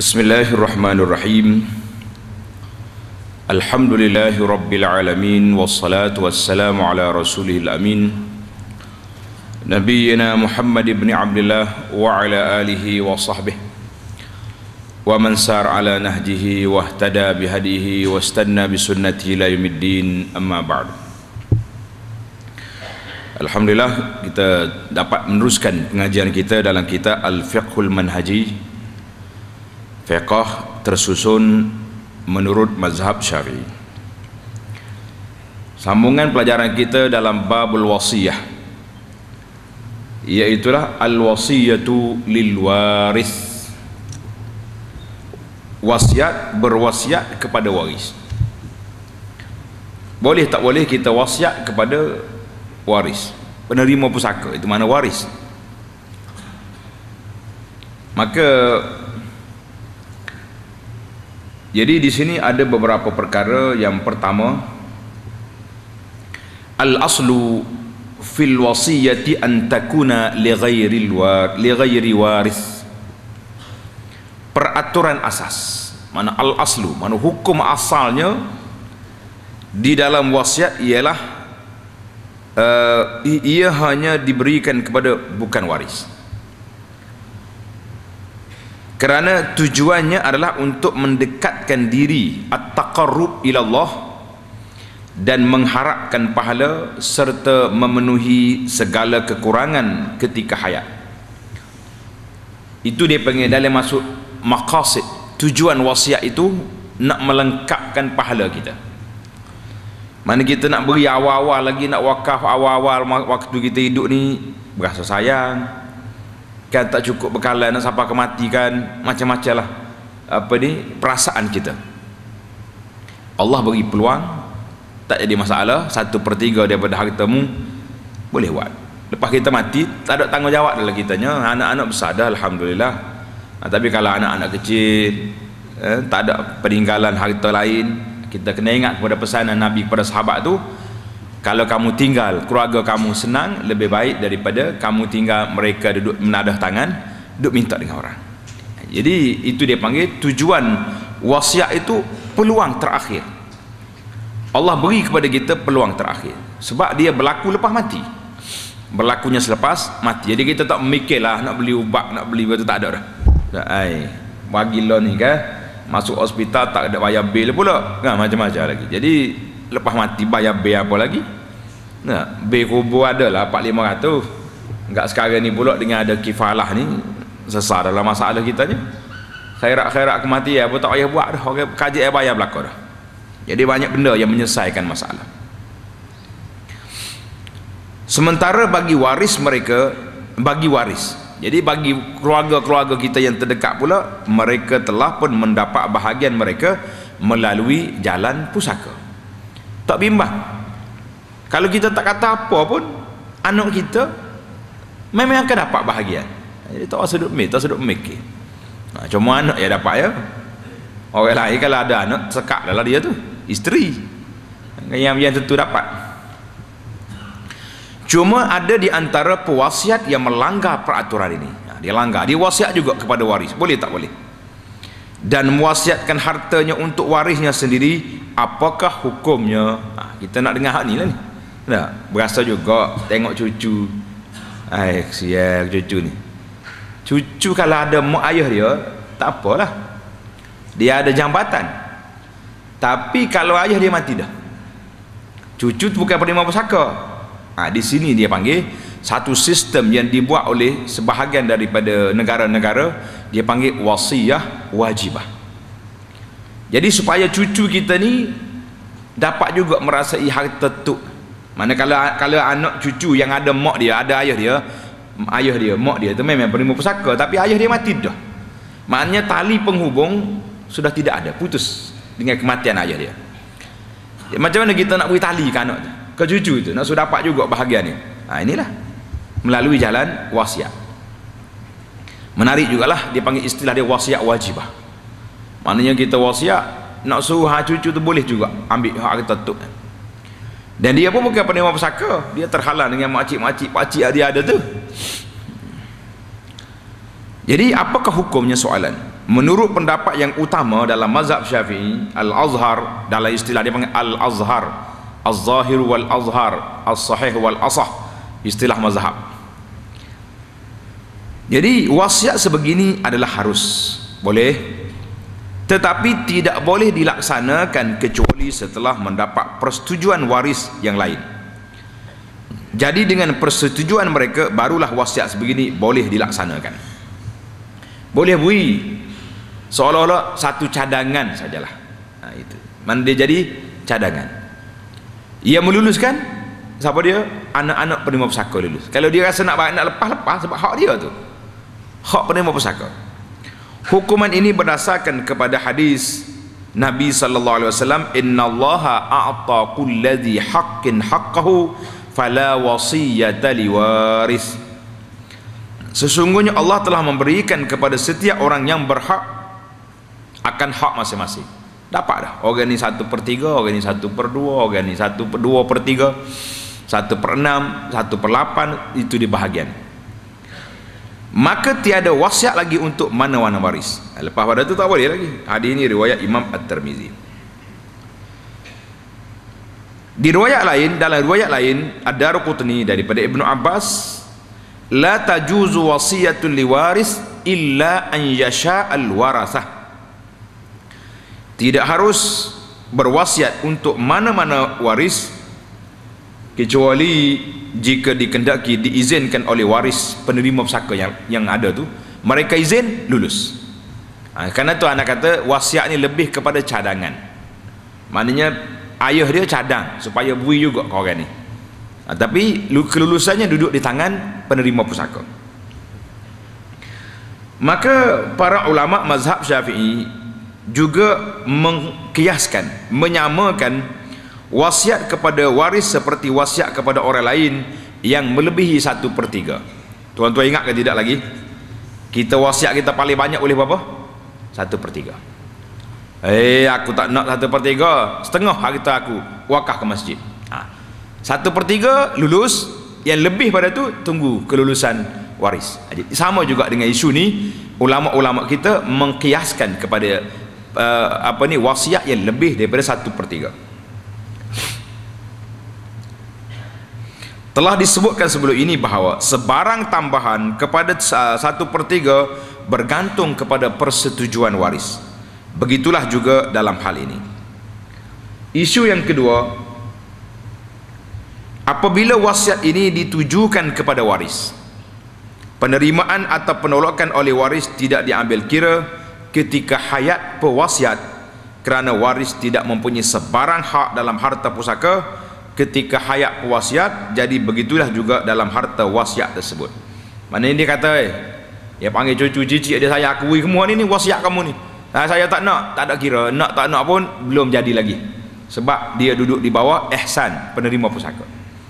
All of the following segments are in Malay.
Bismillahirrahmanirrahim. Alhamdulillahi rabbil alamin, wassalatu wassalamu ala rasulihil amin, nabiyyina Muhammad ibn Abdullah wa ala alihi wa sahbihi wa man sar ala nahjihi wa ihtada bihadihi wa istanna bisunnatihi ila yaumiddin, amma ba'du. Alhamdulillah, kita dapat meneruskan pengajian kita dalam kitab Al-Fiqhul Manhaji, fiqh tersusun menurut mazhab Syafi'i. Sambungan pelajaran kita dalam babul wasiyah, iaitulah al-wasiyatu lil waris. Wasiat, berwasiat kepada waris. Boleh tak boleh kita wasiat kepada waris, penerima pusaka, itu mana waris. Maka jadi di sini ada beberapa perkara. Yang pertama, al-aslu fil wasiyati an takuna li ghairi waris. Peraturan asas, mana al-aslu, mana hukum asalnya di dalam wasiat ialah ia hanya diberikan kepada bukan waris, kerana tujuannya adalah untuk mendekatkan diri, at-taqarrub ila Allah, dan mengharapkan pahala serta memenuhi segala kekurangan ketika hayat. Itu dia panggil dalam masuk maqasid. Tujuan wasiat itu nak melengkapkan pahala kita. Mana kita nak beri awal-awal lagi, nak wakaf awal-awal waktu kita hidup ni, berasa sayang kan, tak cukup bekalan, nak sampai kematikan, macam-macam lah perasaan kita. Allah beri peluang, tak jadi masalah, 1/3 daripada hartamu boleh buat. Lepas kita mati, tak ada tanggungjawab dalam kitanya. Anak-anak besar dah, alhamdulillah. Tapi kalau anak-anak kecil, tak ada peninggalan harta lain, kita kena ingat kepada pesanan Nabi kepada sahabat tu, kalau kamu tinggal, keluarga kamu senang, lebih baik daripada kamu tinggal mereka duduk menadah tangan, duduk minta dengan orang. Jadi itu dia panggil tujuan wasiat itu, peluang terakhir. Allah beri kepada kita peluang terakhir, sebab dia berlaku lepas mati, berlakunya selepas mati. Jadi kita tak memikirlah nak beli ubat, nak beli betul, tak ada dah. Bagi loan ni kan, masuk hospital tak ada bayar bil pula kan, macam-macam lagi. Jadi lepas mati bayar bil apa lagi? Nah, bil kubur ada lah 400-500. Enggak sekarang ni pula dengan ada kifalah ni, sesar dalam masalah kita ni. Khairat-khairat kematian apa tak payah buat dah, orang kaji bayar belaka dah. Jadi banyak benda yang menyelesaikan masalah. Sementara bagi waris mereka, bagi waris, jadi bagi keluarga-keluarga kita yang terdekat pula, mereka telah pun mendapat bahagian mereka melalui jalan pusaka. Tak bimbang, kalau kita tak kata apa pun, anak kita memang akan dapat bahagian. Jadi tak usah duduk mikir. Cuma anak yang dapat ya. Orang lain kalau ada anak, sekat lah dia tu, isteri yang tentu dapat. Cuma ada di antara pewasiat yang melanggar peraturan ini. Dia langgar, dia wasiat juga kepada waris, boleh tak boleh? Dan mewasiatkan hartanya untuk warisnya sendiri, apakah hukumnya? Kita nak dengar hak ni lah ni. Nah, berasa juga tengok cucu, kesian cucu ni. Cucu kalau ada mak ayah dia, tak apalah, dia ada jambatan. Tapi kalau ayah dia mati dah, cucu tu bukan penerima pusaka. Di sini dia panggil satu sistem yang dibuat oleh sebahagian daripada negara-negara, dia panggil wasiyah wajibah. Jadi supaya cucu kita ni dapat juga merasai harta tu. Mana kalau anak cucu yang ada mak dia, ada ayah dia, mak dia tu memang penerima pusaka, tapi ayah dia mati dah, maknanya tali penghubung sudah tidak ada, putus dengan kematian ayah dia. Macam mana kita nak beri tali ke anak tu, ke cucu tu, nak sudah dapat juga bahagian ni? Inilah melalui jalan wasiat. Menarik jugalah, dia panggil istilah dia wasiat wajibah. Maknanya kita wasiat nak suruh cucu tu boleh juga ambil hak kita tu. Dan dia pun bukan penerima pusaka, dia terhalang dengan makcik-makcik, pakcik dia ada tu. Jadi apakah hukumnya soalan? menurut pendapat yang utama dalam mazhab Syafi'i, al-azhar, dalam istilah dia panggil al-azhar, az-zahir wal azhar, as-sahih wal asah, istilah mazhab. Jadi wasiat sebegini adalah harus, boleh, tetapi tidak boleh dilaksanakan kecuali setelah mendapat persetujuan waris yang lain. Jadi dengan persetujuan mereka barulah wasiat sebegini boleh dilaksanakan. Boleh bui seolah-olah satu cadangan sajalah. Itu mana dia jadi cadangan. Ia meluluskan siapa dia? Anak-anak penerima pusaka lulus. Kalau dia rasa nak lepas sebab hak dia tu, hak penerima pusaka. Hukuman ini berdasarkan kepada hadis Nabi sallallahu alaihi wasallam, innallaha a'ta kulladzi haqqin haqqahu fala wasiyata liwaris. Sesungguhnya Allah telah memberikan kepada setiap orang yang berhak akan hak masing-masing. Dapat dah. Orang ni 1/3, orang ni 1/2, orang ni 1/2/3, 1/6, 1/8, itu di bahagian. Maka tiada wasiat lagi untuk mana-mana waris. Lepas pada tu tak boleh lagi. Hadis ini riwayat Imam At-Tirmizi. Di riwayat lain, dalam riwayat lain Ad-Darqutni daripada Ibnu Abbas, la tajuzu wasiyatul liwaris illa an yasha'al warasah. Tidak harus berwasiat untuk mana-mana waris kecuali jika dikendaki diizinkan oleh waris penerima pusaka yang ada tu, mereka izin, lulus. Kerana tu anak kata wasiat ni lebih kepada cadangan. Maknanya ayah dia cadang supaya bui juga ke orang ni. Tapi kelulusannya duduk di tangan penerima pusaka. Maka para ulama mazhab Syafi'i juga mengkiaskan, menyamakan wasiat kepada waris seperti wasiat kepada orang lain yang melebihi 1/3. Tuan-tuan ingat ke tidak lagi? Kita wasiat kita paling banyak boleh berapa? 1/3. Aku tak nak 1/3, setengah harta aku wakaf ke masjid. 1/3 lulus, yang lebih pada tu tunggu kelulusan waris. Jadi sama juga dengan isu ni, ulama-ulama kita mengkiaskan kepada wasiat yang lebih daripada 1/3. Telah disebutkan sebelum ini bahawa sebarang tambahan kepada 1/3 bergantung kepada persetujuan waris. Begitulah juga dalam hal ini. Isu yang kedua, apabila wasiat ini ditujukan kepada waris, penerimaan atau penolakan oleh waris tidak diambil kira ketika hayat pewasiat, kerana waris tidak mempunyai sebarang hak dalam harta pusaka ketika hayat pewasiat. Jadi begitulah juga dalam harta wasiat tersebut. Maknanya dia kata, dia panggil cucu cicit dia, saya akui semua ni wasiat kamu ni. Saya tak nak, tak ada kira, nak tak nak pun belum jadi lagi, sebab dia duduk di bawah ihsan penerima pusaka.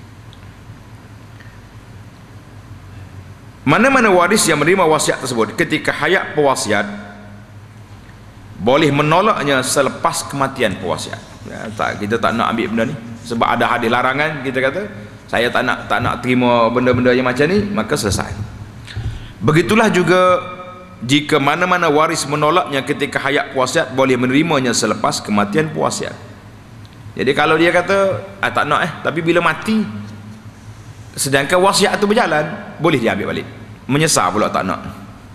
Mana-mana waris yang menerima wasiat tersebut ketika hayat pewasiat boleh menolaknya selepas kematian pewasiat. Kita tak nak ambil benda ni sebab ada hadis larangan. Kita kata saya tak nak terima benda-benda yang macam ni, maka selesai. Begitulah juga jika mana-mana waris menolaknya ketika hayat pewasiat, boleh menerimanya selepas kematian pewasiat. Jadi kalau dia kata tak nak tapi bila mati sedangkan wasiat itu berjalan, boleh dia ambil balik. Menyesal pula tak nak.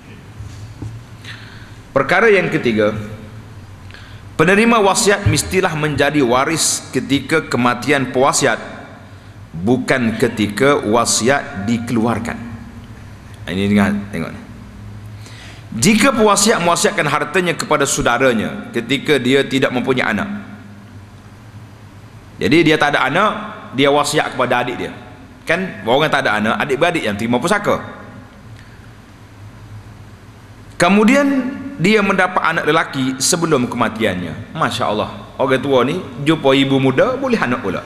Perkara yang ketiga, penerima wasiat mestilah menjadi waris ketika kematian pewasiat, bukan ketika wasiat dikeluarkan. Ini tengok ni. Jika pewasiat mewasiatkan hartanya kepada saudaranya ketika dia tidak mempunyai anak, jadi dia tak ada anak, dia wasiat kepada adik dia. Kan orang tak ada anak, adik-beradik yang terima pusaka. Kemudian dia mendapat anak lelaki sebelum kematiannya. Masya Allah, orang tua ni jumpa ibu muda boleh anak pula.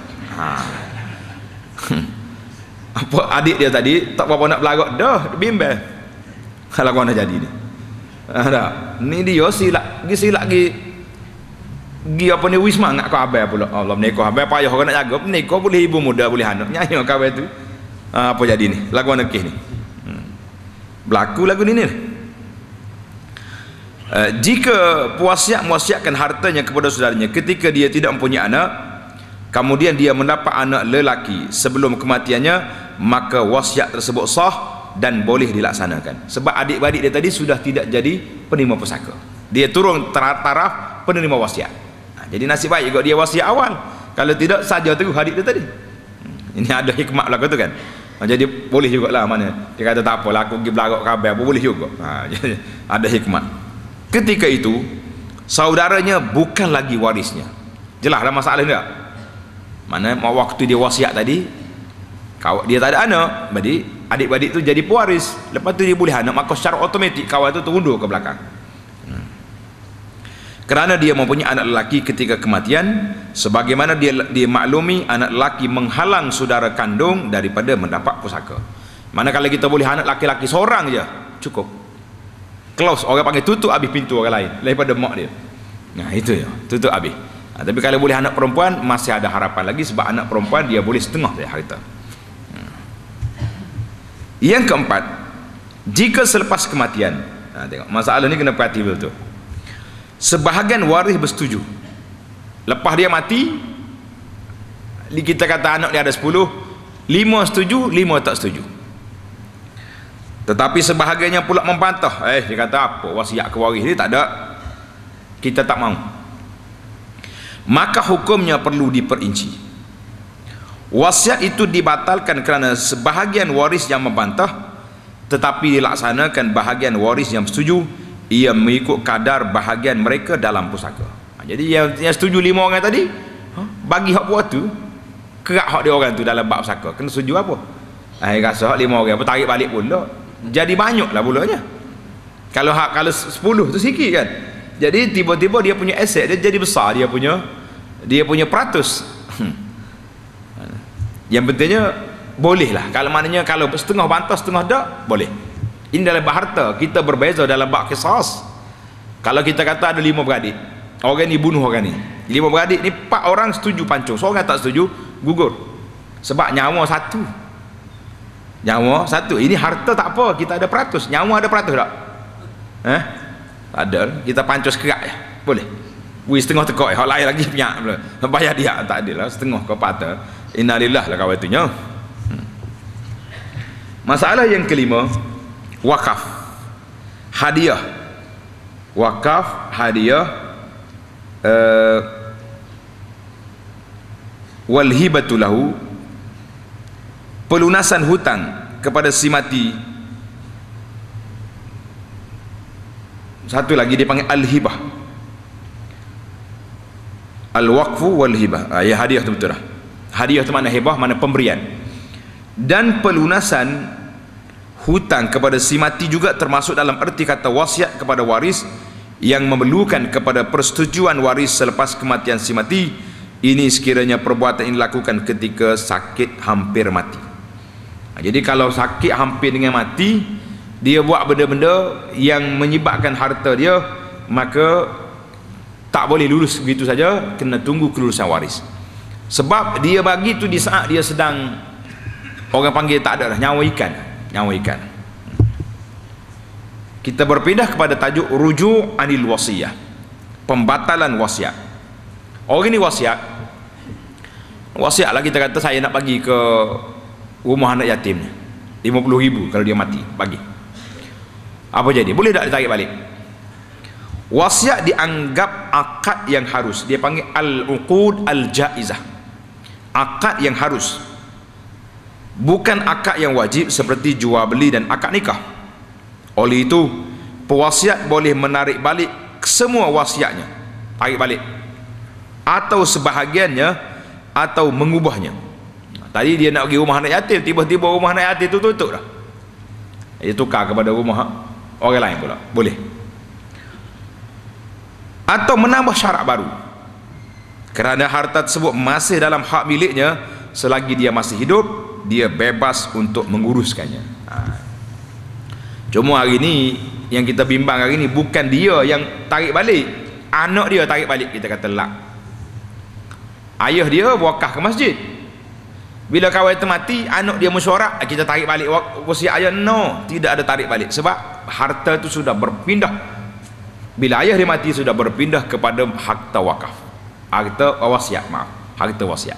Apa adik dia tadi tak apa nak belagak dah, bimbel. Kalau kau nak jadi ni. Ni dia silap gi apa ni wisma ngak kau abai pula. Allah menikah abai payah orang nak jaga. Menikah boleh ibu muda boleh anak. Nyanyi kau abai tu. Apa jadi ni? Lagu anak ni. Berlaku lagu ni. Jika wasiat mewasiatkan hartanya kepada saudaranya ketika dia tidak mempunyai anak, kemudian dia mendapat anak lelaki sebelum kematiannya, maka wasiat tersebut sah dan boleh dilaksanakan. Sebab adik-beradik dia tadi sudah tidak jadi penerima pusaka, dia turun taraf penerima wasiat. Jadi nasib baik juga dia wasiat awal, kalau tidak saja terus adik dia tadi. Ini ada hikmah belaka tu kan. Jadi boleh jugalah, mana dia kata tak apalah aku pergi belagak khabar apa boleh juga. Jadi ada hikmah. Ketika itu saudaranya bukan lagi warisnya. Jelas ada masalah tak? Mana waktu dia wasiat tadi dia tak ada anak, jadi adik-adik tu jadi pewaris. Lepas tu dia boleh anak, maka secara automatik kawan tu terundur ke belakang. Kerana dia mempunyai anak lelaki ketika kematian, sebagaimana dia maklumi anak lelaki menghalang saudara kandung daripada mendapat pusaka. Manakala kita boleh anak laki-laki seorang je cukup, close, orang panggil tutup habis pintu orang lain daripada mak dia. Nah itu ya, tutup habis. Tapi kalau boleh anak perempuan masih ada harapan lagi, sebab anak perempuan dia boleh setengah saja harta. Yang keempat, jika selepas kematian, tengok masalah ni kena perhati betul. Sebahagian waris bersetuju, lepas dia mati, kita kata anak dia ada 10, 5 setuju, 5 tak setuju. Tetapi sebahagiannya pula membantah, dia kata apa wasiat ke waris ni tak ada, kita tak mau. Maka hukumnya perlu diperinci. Wasiat itu dibatalkan kerana sebahagian waris yang membantah, tetapi dilaksanakan bahagian waris yang setuju, ia mengikut kadar bahagian mereka dalam pusaka. Jadi yang setuju 5 orang tadi, bagi hak buat tu kerak hak dia orang tu dalam bab pusaka, kena setuju apa? Rasa hak 5 orang apa tarik balik pun tak, jadi banyaklah pulanya. Kalau 10 tu sikit kan. Jadi tiba-tiba dia punya aset dia jadi besar, dia punya peratus. Yang pentingnya boleh lah, kalau maknanya kalau setengah bantah setengah tak boleh. Ini dalam bab harta kita berbeza dalam bab qisas. Kalau kita kata ada 5 beradik, orang ni bunuh orang ni, 5 beradik ni 4 orang setuju pancung, seorang tak setuju gugur, sebab nyawa satu. Ini harta tak apa, kita ada peratus, nyawa ada peratus tak? Tak ada, kita pancus kerak ya, boleh. Setengah tekok hak lain lagi punya pula, bayar dia tak adil lah, setengah kau patah. Innalillah lah kawan itunya. Masalah yang kelima, wakaf, hadiah. Wakaf, hadiah, wal hibatu lahu, pelunasan hutang kepada si mati. Satu lagi dipanggil al-hibah, al-waqfu wal hibah. Ya hadiah tu betul lah. Hadiah tu mana hibah, mana pemberian. Dan pelunasan hutang kepada si mati juga termasuk dalam erti kata wasiat kepada waris yang memerlukan kepada persetujuan waris selepas kematian si mati. Ini sekiranya perbuatan ini dilakukan ketika sakit hampir mati. Jadi kalau sakit hampir dengan mati, dia buat benda-benda yang menyebabkan harta dia, maka tak boleh lulus begitu saja, kena tunggu kelulusan waris. Sebab dia bagi tu di saat dia sedang, orang panggil tak ada dah, nyawa ikan. Kita berpindah kepada tajuk ruju' anil wasiyah, pembatalan wasiat. Orang ni wasiat lah, kita kata saya nak bagi ke rumah anak yatim 50,000 kalau dia mati, bagi. Apa jadi? Boleh tak ditarik balik? Wasiat dianggap akad yang harus, dia panggil al-uqud al-jaizah, akad yang harus, bukan akad yang wajib seperti jual beli dan akad nikah. Oleh itu pewasiat boleh menarik balik semua wasiatnya, tarik balik, atau sebahagiannya, atau mengubahnya. Tadi dia nak pergi rumah anak yatim, tiba-tiba rumah anak yatim itu tutup dah, dia tukar kepada rumah orang lain pula, boleh. Atau menambah syarat baru, kerana harta tersebut masih dalam hak miliknya selagi dia masih hidup, dia bebas untuk menguruskannya. Cuma hari ni yang kita bimbang hari ni bukan dia yang tarik balik, anak dia tarik balik. Kita kata lak, ayah dia wakaf ke masjid, bila kawan itu mati anak dia mesyuarat, kita tarik balik wasiat ayah. No, tidak ada tarik balik, sebab harta itu sudah berpindah Bila ayah dia mati sudah berpindah kepada harta wakaf, harta wasiat, maaf, harta wasiat.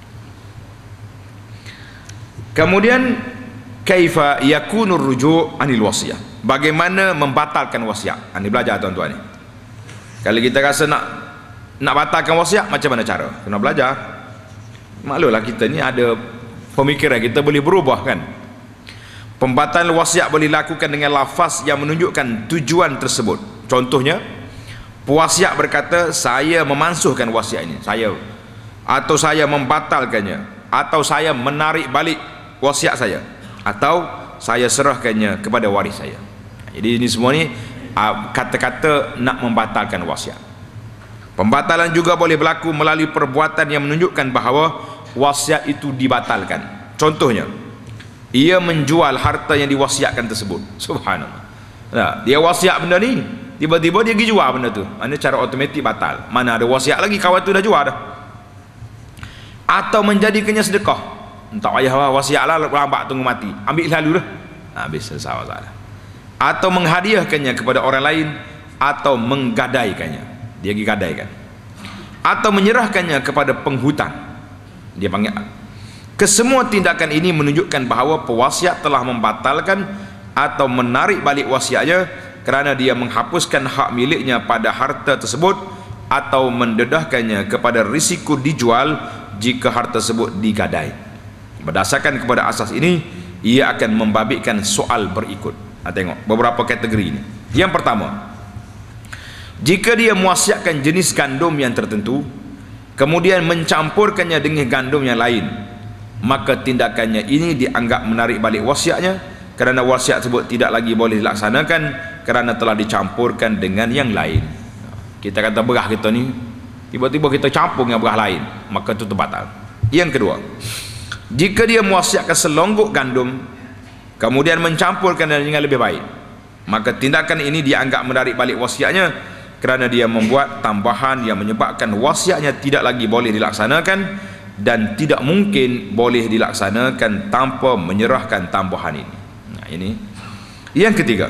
Kemudian kaifa yakunur ruju' anil wasiyah, bagaimana membatalkan wasiat. Ini belajar tuan-tuan ni. Kalau kita rasa nak batalkan wasiat, macam mana cara? Kena belajar. Maklumlah kita ni ada pemikiran kita boleh berubah kan. Pembatalan wasiat boleh dilakukan dengan lafaz yang menunjukkan tujuan tersebut. Contohnya, pewasiat berkata saya memansuhkan wasiat ini, atau saya membatalkannya, atau saya menarik balik wasiat saya, atau saya serahkannya kepada waris saya. Jadi ini semua ni kata-kata nak membatalkan wasiat. Pembatalan juga boleh berlaku melalui perbuatan yang menunjukkan bahawa wasiat itu dibatalkan. Contohnya, ia menjual harta yang diwasiatkan tersebut. Subhanallah. Nah, dia wasiat benda ni, tiba-tiba dia pergi jual benda tu. Mana cara automatik batal. Mana ada wasiat lagi, kawan tu dah jual dah. Atau menjadikannya sedekah. Tak payah wasiat lah, lambat tunggu mati, ambil lalu dah. Habis selesai masalah. Atau menghadiahkannya kepada orang lain, atau menggadaikannya. Dia pergi gadaikan. Atau menyerahkannya kepada penghutang. Dia panggil. Kesemua tindakan ini menunjukkan bahawa pewasiat telah membatalkan atau menarik balik wasiatnya kerana dia menghapuskan hak miliknya pada harta tersebut atau mendedahkannya kepada risiko dijual jika harta tersebut digadai. Berdasarkan kepada asas ini, ia akan membabitkan soal berikut. Tengok beberapa kategori ini. Yang pertama, jika dia mewasiatkan jenis gandum yang tertentu kemudian mencampurkannya dengan gandum yang lain, maka tindakannya ini dianggap menarik balik wasiatnya kerana wasiat tersebut tidak lagi boleh dilaksanakan kerana telah dicampurkan dengan yang lain. Kita kata berah kita ni, tiba-tiba kita campur dengan berah lain, maka itu terbatal. Yang kedua, jika dia mewasiatkan selonggok gandum kemudian mencampurkan dengan lebih baik, maka tindakan ini dianggap menarik balik wasiatnya kerana dia membuat tambahan yang menyebabkan wasiatnya tidak lagi boleh dilaksanakan dan tidak mungkin boleh dilaksanakan tanpa menyerahkan tambahan ini. Nah, ini. Yang ketiga,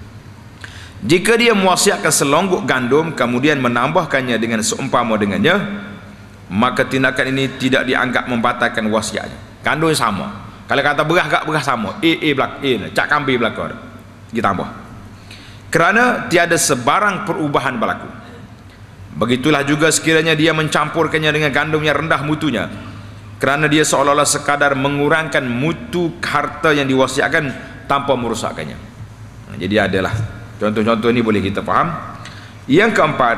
jika dia mewasiatkan selonggok gandum kemudian menambahkannya dengan seumpama dengannya, maka tindakan ini tidak dianggap membatalkan wasiatnya. Gandum sama. Kalau kata berah gak berah sama, cak kambing belakang kita tambah. Kerana tiada sebarang perubahan berlaku. Begitulah juga sekiranya dia mencampurkannya dengan gandum yang rendah mutunya, kerana dia seolah-olah sekadar mengurangkan mutu harta yang diwasiatkan tanpa merosakkannya. Jadi adalah contoh-contoh ini boleh kita faham. Yang keempat,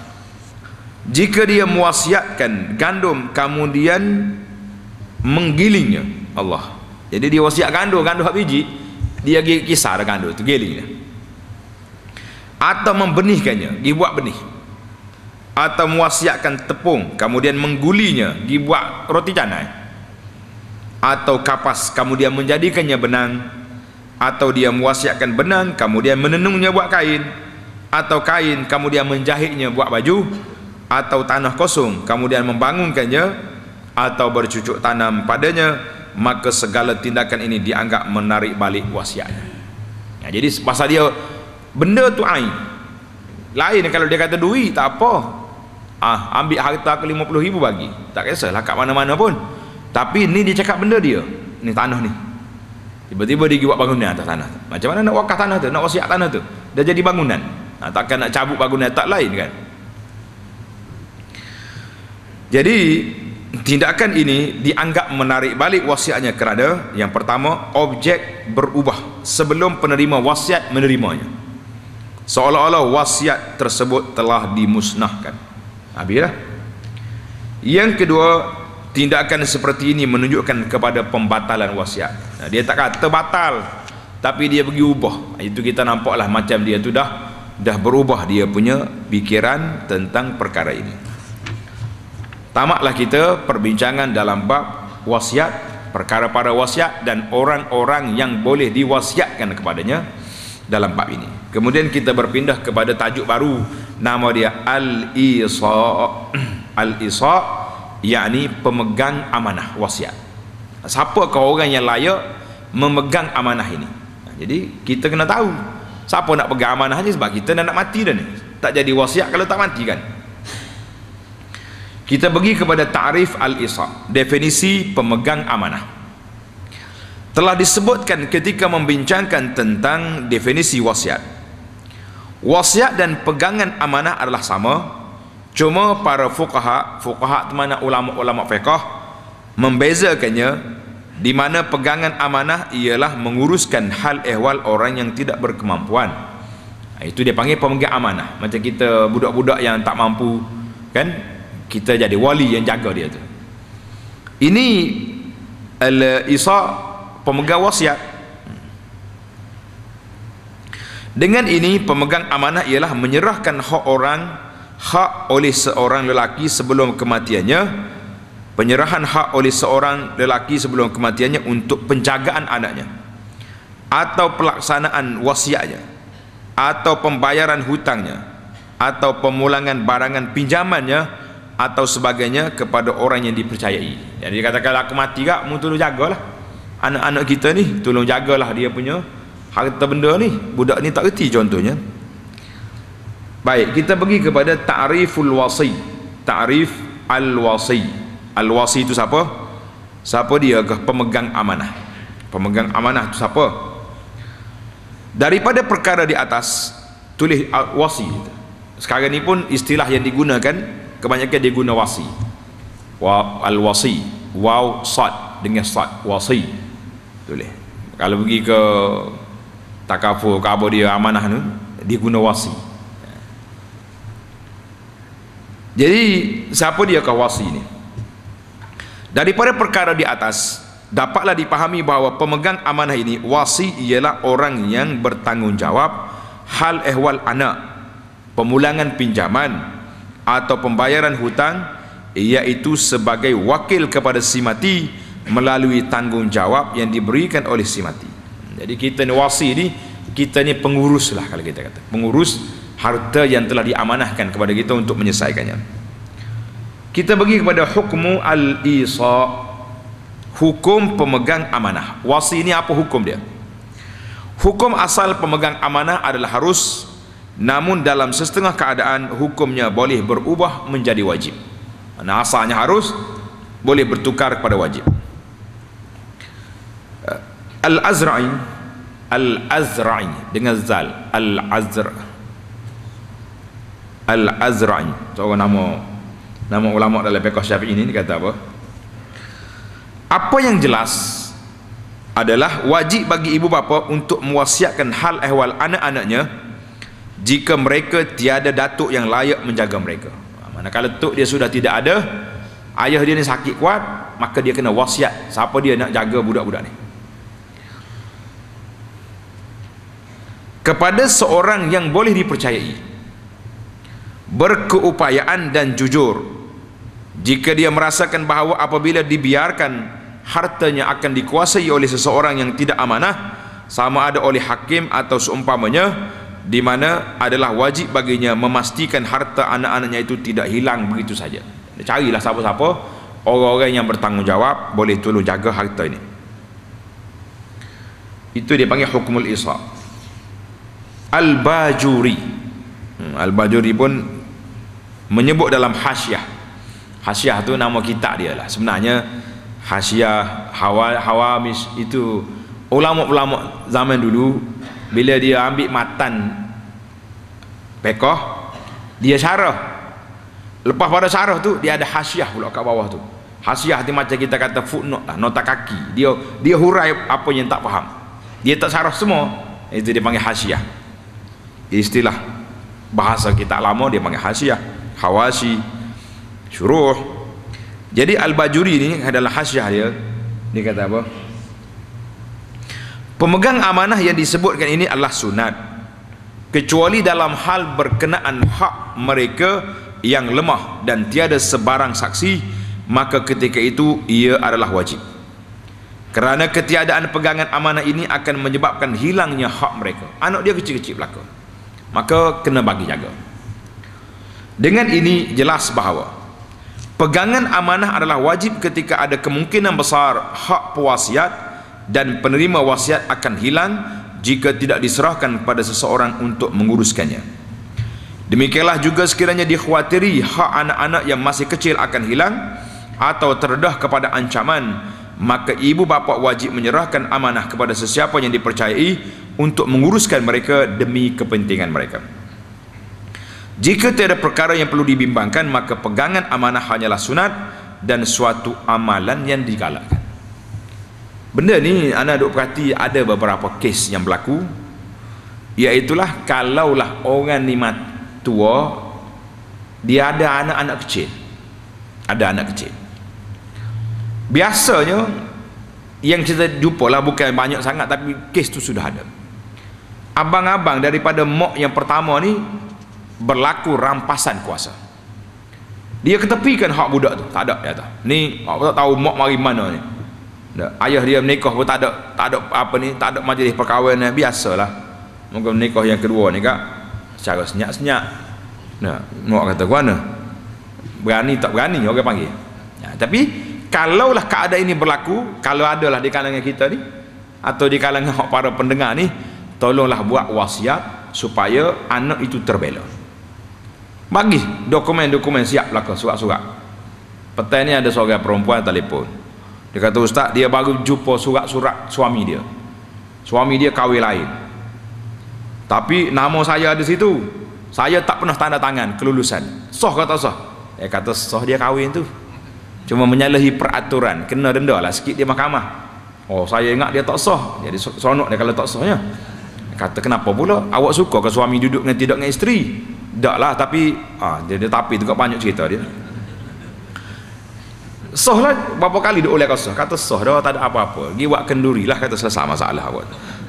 jika dia mewasiatkan gandum kemudian menggilingnya, Allah. Jadi dia wasiat gandum hak biji, dia kisar gandum tu gilingnya. Atau membenihkannya, dia buat benih. Atau mewasiatkan tepung kemudian menggulinya, dibuat roti canai. Atau kapas kemudian menjadikannya benang. Atau dia mewasiatkan benang kemudian menenungnya buat kain. Atau kain kemudian menjahitnya buat baju. Atau tanah kosong kemudian membangunkannya atau bercucuk tanam padanya, maka segala tindakan ini dianggap menarik balik wasiatnya. Ya, jadi pasal dia benda tu ain. Lain kalau dia kata duit tak apa. Ambil harta ke 50,000 bagi. Tak kisahlah kat mana-mana pun. Tapi ni dia cakap benda dia. Ni tanah ni. Tiba-tiba dia buat bangunan atas tanah tu. Macam mana nak wakaf tanah tu? Nak wasiat tanah tu? Dah jadi bangunan. Takkan nak cabut bangunan tak lain kan? Jadi tindakan ini dianggap menarik balik wasiatnya kerana yang pertama, objek berubah sebelum penerima wasiat menerimanya. Seolah-olah wasiat tersebut telah dimusnahkan. Habislah. Yang kedua, tindakan seperti ini menunjukkan kepada pembatalan wasiat. Dia tak kata batal, tapi dia pergi ubah. Itu kita nampaklah macam dia tu dah berubah dia punya pikiran tentang perkara ini. Tamatlah kita perbincangan dalam bab wasiat, perkara para wasiat dan orang-orang yang boleh diwasiatkan kepadanya dalam bab ini. Kemudian kita berpindah kepada tajuk baru, nama dia Al-Isa. Al-Isa yakni pemegang amanah wasiat. Siapakah orang yang layak memegang amanah ini? Jadi kita kena tahu Siapa nak pegang amanah ni? Sebab kita nak mati dah ni. Tak jadi wasiat kalau tak mati kan. Kita pergi kepada ta'rif al-isa, definisi pemegang amanah. Telah disebutkan ketika membincangkan tentang definisi wasiat. Wasiat dan pegangan amanah adalah sama, cuma para fuqaha tu mana ulama-ulama fiqh membezakannya, di mana pegangan amanah ialah menguruskan hal ehwal orang yang tidak berkemampuan. Itu dia panggil pemegang amanah. Macam kita budak-budak yang tak mampu kan, kita jadi wali yang jaga dia tu. Ini al-isa, pemegang wasiat. Dengan ini pemegang amanah ialah menyerahkan hak oleh seorang lelaki sebelum kematiannya, penyerahan hak oleh seorang lelaki sebelum kematiannya untuk penjagaan anaknya, atau pelaksanaan wasiatnya, atau pembayaran hutangnya, atau pemulangan barangan pinjamannya, atau sebagainya kepada orang yang dipercayai. Jadi katakanlah aku mati kak, mu tolong jagalah anak-anak kita ni, tolong jagalah dia punya harta benda ni. Budak ni tak reti contohnya. Baik, kita pergi kepada ta'riful wasi. Ta'rif al-wasi. Al-wasi itu siapa? Siapa dia ke pemegang amanah? Pemegang amanah itu siapa? Daripada perkara di atas, tulis wasi. Sekarang ni pun istilah yang digunakan kebanyakan dia guna wasi. Al-wasi, waw sad dengan sad, wasi. Tulis. Kalau pergi ke takaful ke apa dia amanah tu, dia guna wasi. Jadi siapa dia ke wasi ni? Daripada perkara di atas dapatlah dipahami bahawa pemegang amanah ini, wasi, ialah orang yang bertanggungjawab hal ehwal anak, pemulangan pinjaman atau pembayaran hutang, iaitu sebagai wakil kepada si mati melalui tanggungjawab yang diberikan oleh si mati. Jadi kita ni wasi ni, kita ni pengurus lah, kalau kita kata pengurus harta yang telah diamanahkan kepada kita untuk menyelesaikannya. Kita pergi kepada hukmu al-isa, hukum pemegang amanah. Wasi ini apa hukum dia? Hukum asal pemegang amanah adalah harus, namun dalam setengah keadaan hukumnya boleh berubah menjadi wajib. Nah, asalnya harus, boleh bertukar kepada wajib. Al-Azra'i, Al-Azra'i dengan zal, Al-Azra'i, seorang nama ulama dalam fiqh Syafi'i ini kata apa? Apa yang jelas adalah wajib bagi ibu bapa untuk mewasiatkan hal ehwal anak-anaknya jika mereka tiada datuk yang layak menjaga mereka. Manakala datuk dia sudah tidak ada, ayah dia ni sakit kuat, maka dia kena wasiat siapa dia nak jaga budak-budak ni. Kepada seorang yang boleh dipercayai, berkeupayaan dan jujur, jika dia merasakan bahawa apabila dibiarkan hartanya akan dikuasai oleh seseorang yang tidak amanah, sama ada oleh hakim atau seumpamanya, di mana adalah wajib baginya memastikan harta anak-anaknya itu tidak hilang begitu saja. Carilah siapa-siapa orang-orang yang bertanggungjawab boleh tolong jaga harta ini. Itu dia panggil hukmul isa. Al-Bajuri, Al-Bajuri pun menyebut dalam hasyiah. Hasyiah tu nama kitab dia lah. Sebenarnya hasyiah, hawamis itu ulama-ulama zaman dulu bila dia ambil matan fiqh, dia syarah. Lepas pada syarah tu dia ada hasyiah pula kat bawah tu. Hasyiah tu macam kita kata footnote lah, nota kaki. Dia hurai apa yang tak faham. Dia tak syarah semua. Itu dia panggil hasyiah. Istilah bahasa kita lama dia panggil hasyiah, hawashi, syuruh. Jadi Al-Bajuri ni adalah hasyiah dia. Dia kata apa? Pemegang amanah yang disebutkan ini adalah sunat, kecuali dalam hal berkenaan hak mereka yang lemah dan tiada sebarang saksi, maka ketika itu ia adalah wajib. Kerana ketiadaan pegangan amanah ini akan menyebabkan hilangnya hak mereka. Anak dia kecil-kecil belaka, maka kena bagi jaga. Dengan ini jelas bahawa pegangan amanah adalah wajib ketika ada kemungkinan besar hak pewasiat dan penerima wasiat akan hilang jika tidak diserahkan kepada seseorang untuk menguruskannya. Demikianlah juga sekiranya dikhawatiri hak anak-anak yang masih kecil akan hilang atau terdedah kepada ancaman, maka ibu bapa wajib menyerahkan amanah kepada sesiapa yang dipercayai untuk menguruskan mereka demi kepentingan mereka. Jika tiada perkara yang perlu dibimbangkan, maka pegangan amanah hanyalah sunat dan suatu amalan yang digalakkan. Benda ni anda duk perhati, ada beberapa kes yang berlaku, iaitulah kalaulah orang ni tua, dia ada anak-anak kecil, ada anak kecil. Biasanya yang kita jumpa lah, bukan banyak sangat, tapi kes tu sudah ada. Abang-abang daripada mak yang pertama ni berlaku rampasan kuasa. Dia ketepikan hak budak tu, tak ada, dia kata ni tak tahu mak mari mana ni. Ayah dia menikah pun tak ada apa ni, tak ada majlis perkahwinan. Biasalah mungkin menikah yang kedua ni kak secara senyap-senyap. Mak kata mana berani tak berani orang panggil. Tapi kalaulah keadaan ini berlaku, kalau adalah di kalangan kita ni atau di kalangan para pendengar ni, tolonglah buat wasiat supaya anak itu terbela. Bagi dokumen-dokumen siap belaka, surat-surat. Petang ni ada seorang perempuan telefon. Dia kata, ustaz, dia baru jumpa surat-surat suami dia. Suami dia kahwin lain. Tapi nama saya ada situ. Saya tak pernah tanda tangan kelulusan. Sah kata sah. Kata sah dia kahwin tu. Cuma menyalahi peraturan, kena denda lah sikit dia mahkamah. Oh, saya ingat dia tak sah. Jadi seronok dia kalau tak sahnya. Kata kenapa pula? Awak suka ke suami duduk dengan tidak dengan isteri? Tak lah, tapi dia tapi tu banyak cerita dia. Sah lah, berapa kali dia oleh kata sah. Kata sah dah, tak ada apa-apa. Pergi buat kenduri lah, kata selesai masalah awak.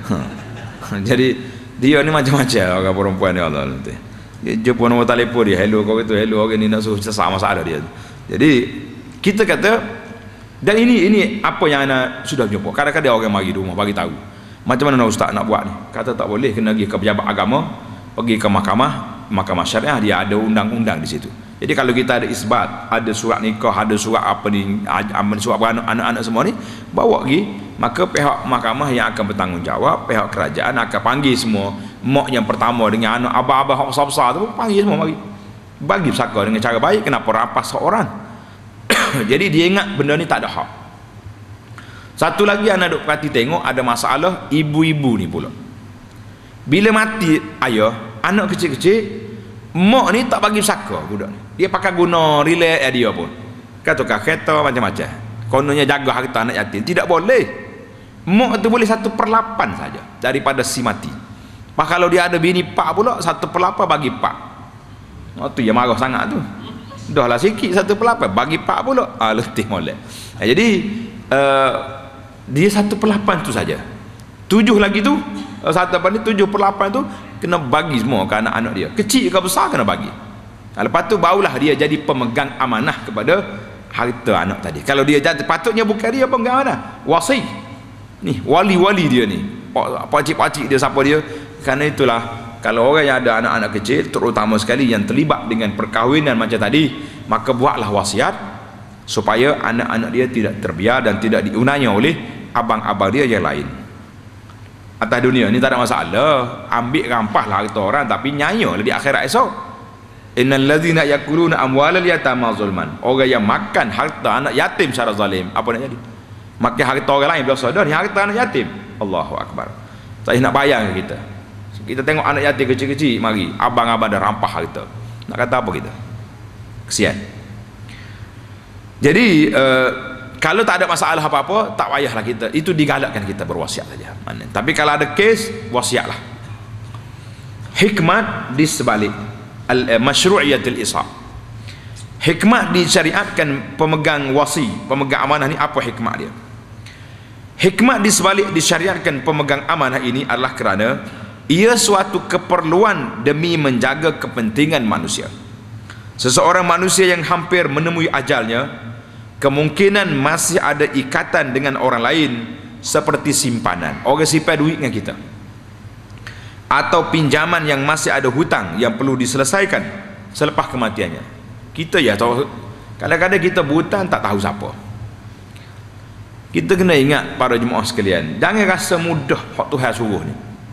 Jadi dia ni macam-macam orang perempuan ni, Allah nanti. Dia jumpa nombor telefon dia, hello kau kata hello, orang ni nak suruh selesai masalah dia. Jadi kita kata, dan ini apa yang anda sudah jumpa. Kadang-kadang orang mari rumah bagi tahu. Macam mana ustaz nak buat ni? Kata tak boleh, kena pergi ke pejabat agama, pergi ke mahkamah syariah, dia ada undang-undang di situ. Jadi kalau kita ada isbat, ada surat nikah, ada surat apa ni, surat beranak anak-anak semua ni, bawa pergi, maka pihak mahkamah yang akan bertanggungjawab, pihak kerajaan akan panggil semua mak yang pertama dengan anak abah-abah hak besar-besar tu, panggil semua mari. Bagi pesaka dengan cara baik, kenapa rampas seorang? Jadi dia ingat benda ni tak ada hak. Satu lagi anak duk perhati tengok, ada masalah ibu-ibu ni pula. Bila mati ayah, anak kecil-kecil, mak ni tak bagi pesaka budak ni. Dia pakai guna relax dia pun. Katakan kereta macam-macam. Kononnya jaga harta anak yatim. Tidak boleh. Mak tu boleh 1/8 saja daripada si mati. Pak kalau dia ada bini pak pula, 1/8 bagi pak. Tu yang marah sangat tu. Dah lah sikit 1/8 bagi pak pula. Letih molek. Jadi dia 1/8 tu saja. 7 lagi tu, 7/8 tu kena bagi semua ke anak-anak dia. Kecil ke besar kena bagi. Lepas tu barulah dia jadi pemegang amanah kepada harta anak tadi. Kalau dia jadi, patutnya bukan dia pemegang amanah, wasi. Ni wali-wali dia ni, pakcik-pakcik dia, siapa dia. Kerana itulah kalau orang yang ada anak-anak kecil, terutama sekali yang terlibat dengan perkahwinan macam tadi, maka buatlah wasiat supaya anak-anak dia tidak terbiar dan tidak diunanya oleh abang-abang dia yang lain. Atas dunia ni tak ada masalah, ambil rampaslah harta orang, tapi nyanyalah di akhirat esok. Innal ladzina yakuluna amwalal yatama zulman. Orang yang makan harta anak yatim secara zalim, apa nak jadi? Makan harta orang lain berdosa dah, ni harta anak yatim. Allahu akbar. Saya nak bayang kita. Kita tengok anak yatim kecil-kecil mari, abang-abang dah rampas harta. Nak kata apa kita? Kesian. Jadi kalau tak ada masalah apa-apa, tak payahlah kita, itu digalakkan kita berwasiat saja. Tapi kalau ada kes, wasiatlah. Hikmat di sebalik al-masyru'iyatul isha'. Hikmat disyariatkan pemegang wasi, pemegang amanah ni, apa hikmat dia? Hikmat di sebalik disyariatkan pemegang amanah ini adalah kerana ia suatu keperluan demi menjaga kepentingan manusia. Seseorang manusia yang hampir menemui ajalnya, kemungkinan masih ada ikatan dengan orang lain, seperti simpanan, orang simpan duit dengan kita, atau pinjaman yang masih ada hutang yang perlu diselesaikan selepas kematiannya. Kita ya tahu, kadang-kadang kita berhutang tak tahu siapa. Kita kena ingat para jemaah sekalian, jangan rasa mudah hak Tuhan suruh ni.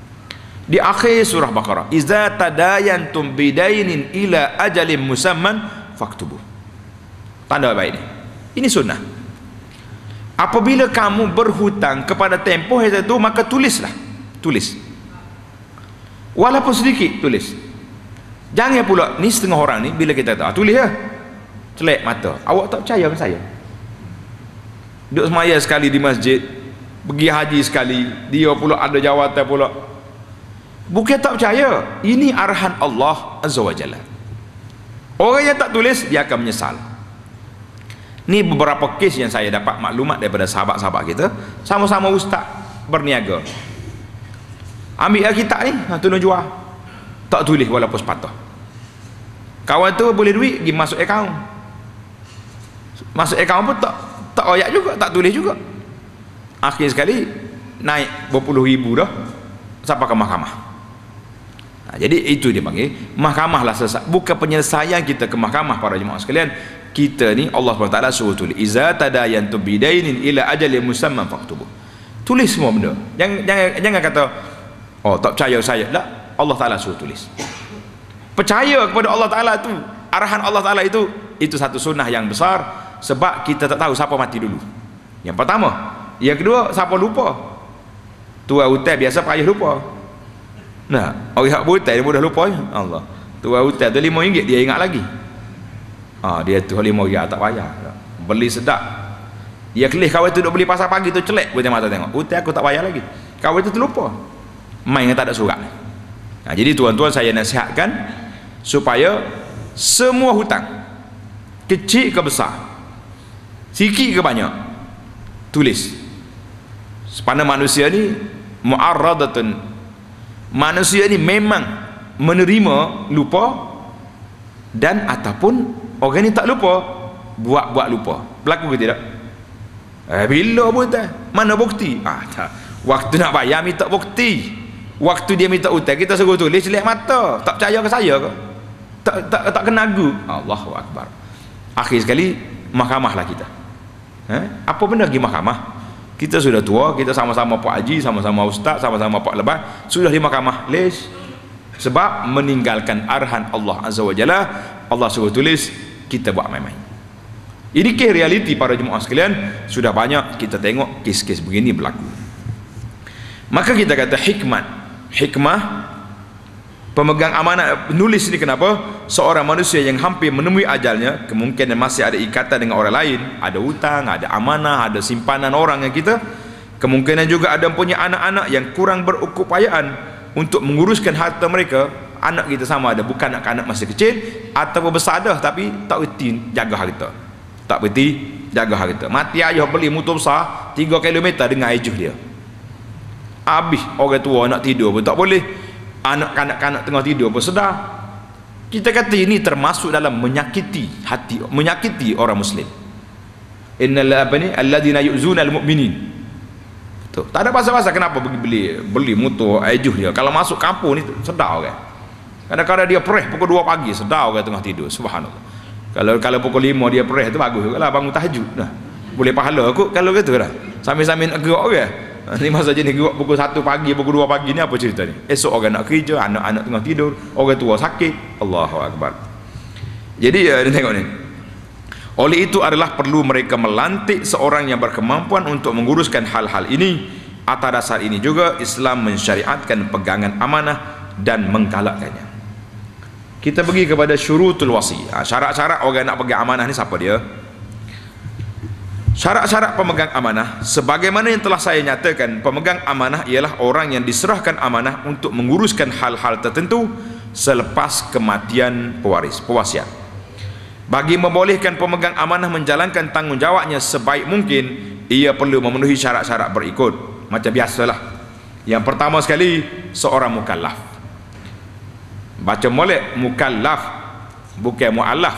Di akhir surah Baqarah, "Idza tadayantum bidainin ila ajalin musamman faktubu." Tanda baik ini. Ini sunnah. Apabila kamu berhutang kepada tempoh itu, maka tulislah. Tulis. Walaupun sedikit, tulis. Jangan pula ni setengah orang ni bila kita tahu, tulis ya. Celek mata. Awak tak percaya dengan saya? Duduk semaya sekali di masjid, pergi haji sekali, dia pula ada jawatan pula. Bukan tak percaya, ini arahan Allah Azza wa Jalla. Orang yang tak tulis, dia akan menyesal. Ni beberapa kes yang saya dapat maklumat daripada sahabat-sahabat kita, sama-sama ustaz berniaga. Ambil kitab ni, tu nak jual. Tak tulis walaupun sepatah. Kawan tu boleh duit, pergi masuk akaun. Masuk akaun pun tak royak juga, tak tulis juga. Akhir sekali, naik berpuluh ribu dah, sampai ke mahkamah. Jadi itu dia panggil mahkamah lah selesai. Bukan penyelesaian kita ke mahkamah para jemaah sekalian. Kita ni Allah SWT suruh tulis, "Iza tadayantum bidainin ila ajalin musamman faktubu." Tulis semua benda. Jangan kata, "Oh, tak percaya saya." Tak, Allah Taala suruh tulis. Percaya kepada Allah Taala tu, arahan Allah Taala itu satu sunnah yang besar, sebab kita tak tahu siapa mati dulu. Yang pertama. Yang kedua, siapa lupa. Tua hutan biasa payah lupa. Nah, orang hak butai dia mudah lupa. Allah. Tua hutan tu RM5 dia ingat lagi. Dia tu RM5 tak payah. Beli sedap. Dia kelih kawan tu duk beli pasar pagi tu celek buat mata tengok. Hutan aku tak payah lagi. Kawan tu terlupa. Main tak ada surat. Jadi tuan-tuan, saya nasihatkan supaya semua hutang, kecil ke besar, sikit ke banyak, tulis. Sepana manusia ni mu'arradatun. Manusia ni memang menerima lupa, dan ataupun orang ni tak lupa, buat lupa. Berlaku ke tidak? Bila pun tak? Mana bukti? Tak. Waktu nak bayar minta bukti. Waktu dia minta hutang kita suruh tulis, celak mata. Tak percaya ke saya ke? Tak kena gu. Allahu Akbar. Akhir sekali mahkamah lah kita. Apa benda pergi mahkamah? Kita sudah tua, kita sama-sama Pak Haji, sama-sama Ustaz, sama-sama Pak Lebah, sudah di mahkamah. Les. Sebab meninggalkan arahan Allah Azza wa Jalla. Allah suruh tulis, kita buat main-main. Ini kes realiti para jemaah sekalian. Sudah banyak kita tengok kes-kes begini berlaku. Maka kita kata hikmah pemegang amanah nulis ini. Kenapa? Seorang manusia yang hampir menemui ajalnya, kemungkinan masih ada ikatan dengan orang lain, ada hutang, ada amanah, ada simpanan orang yang kita, kemungkinan juga ada punya anak-anak yang kurang berupayaan untuk menguruskan harta mereka. Anak kita sama ada, bukan anak-anak masih kecil atau besar dah, tapi tak reti jaga harta, tak reti jaga harta. Mati ayah beli motor besar 3 km dengan ejuh dia, habis orang tua nak tidur pun tak boleh, anak-anak tengah tidur pun sedar. Kita kata ini termasuk dalam menyakiti hati, menyakiti orang muslim. Innal alladhina yu'zuna almu'minin. Tu, tak ada pasal-pasal kenapa beli motor ejuh dia. Kalau masuk kampung ni sedar orang. Kadang-kadang dia perih pukul 2 pagi, sedar orang tengah tidur. Subhanallah. Kalau pukul 5 dia perih tu bagus jugalah, bangun tahajud dah. Boleh pahala aku kalau gitu dah. Sambil-sambil nak gerak orang. Ni masa jenis gerak pukul 1 pagi, pukul 2 pagi ni apa cerita ni? Esok orang nak kerja, anak-anak tengah tidur, orang tua sakit. Allahu Akbar. Jadi tengok ni. Oleh itu adalah perlu mereka melantik seorang yang berkemampuan untuk menguruskan hal-hal ini. Atas dasar ini juga Islam mensyariatkan pegangan amanah dan menggalakkannya. Kita pergi kepada syurutul wasi. Syarat-syarat orang nak pegang amanah ni siapa dia? Syarat-syarat pemegang amanah, sebagaimana yang telah saya nyatakan, pemegang amanah ialah orang yang diserahkan amanah untuk menguruskan hal-hal tertentu selepas kematian pewaris, pewasiat. Bagi membolehkan pemegang amanah menjalankan tanggungjawabnya sebaik mungkin, ia perlu memenuhi syarat-syarat berikut. Macam biasalah. Yang pertama sekali, seorang mukallaf. Baca molek, mukallaf, bukan mu'allaf.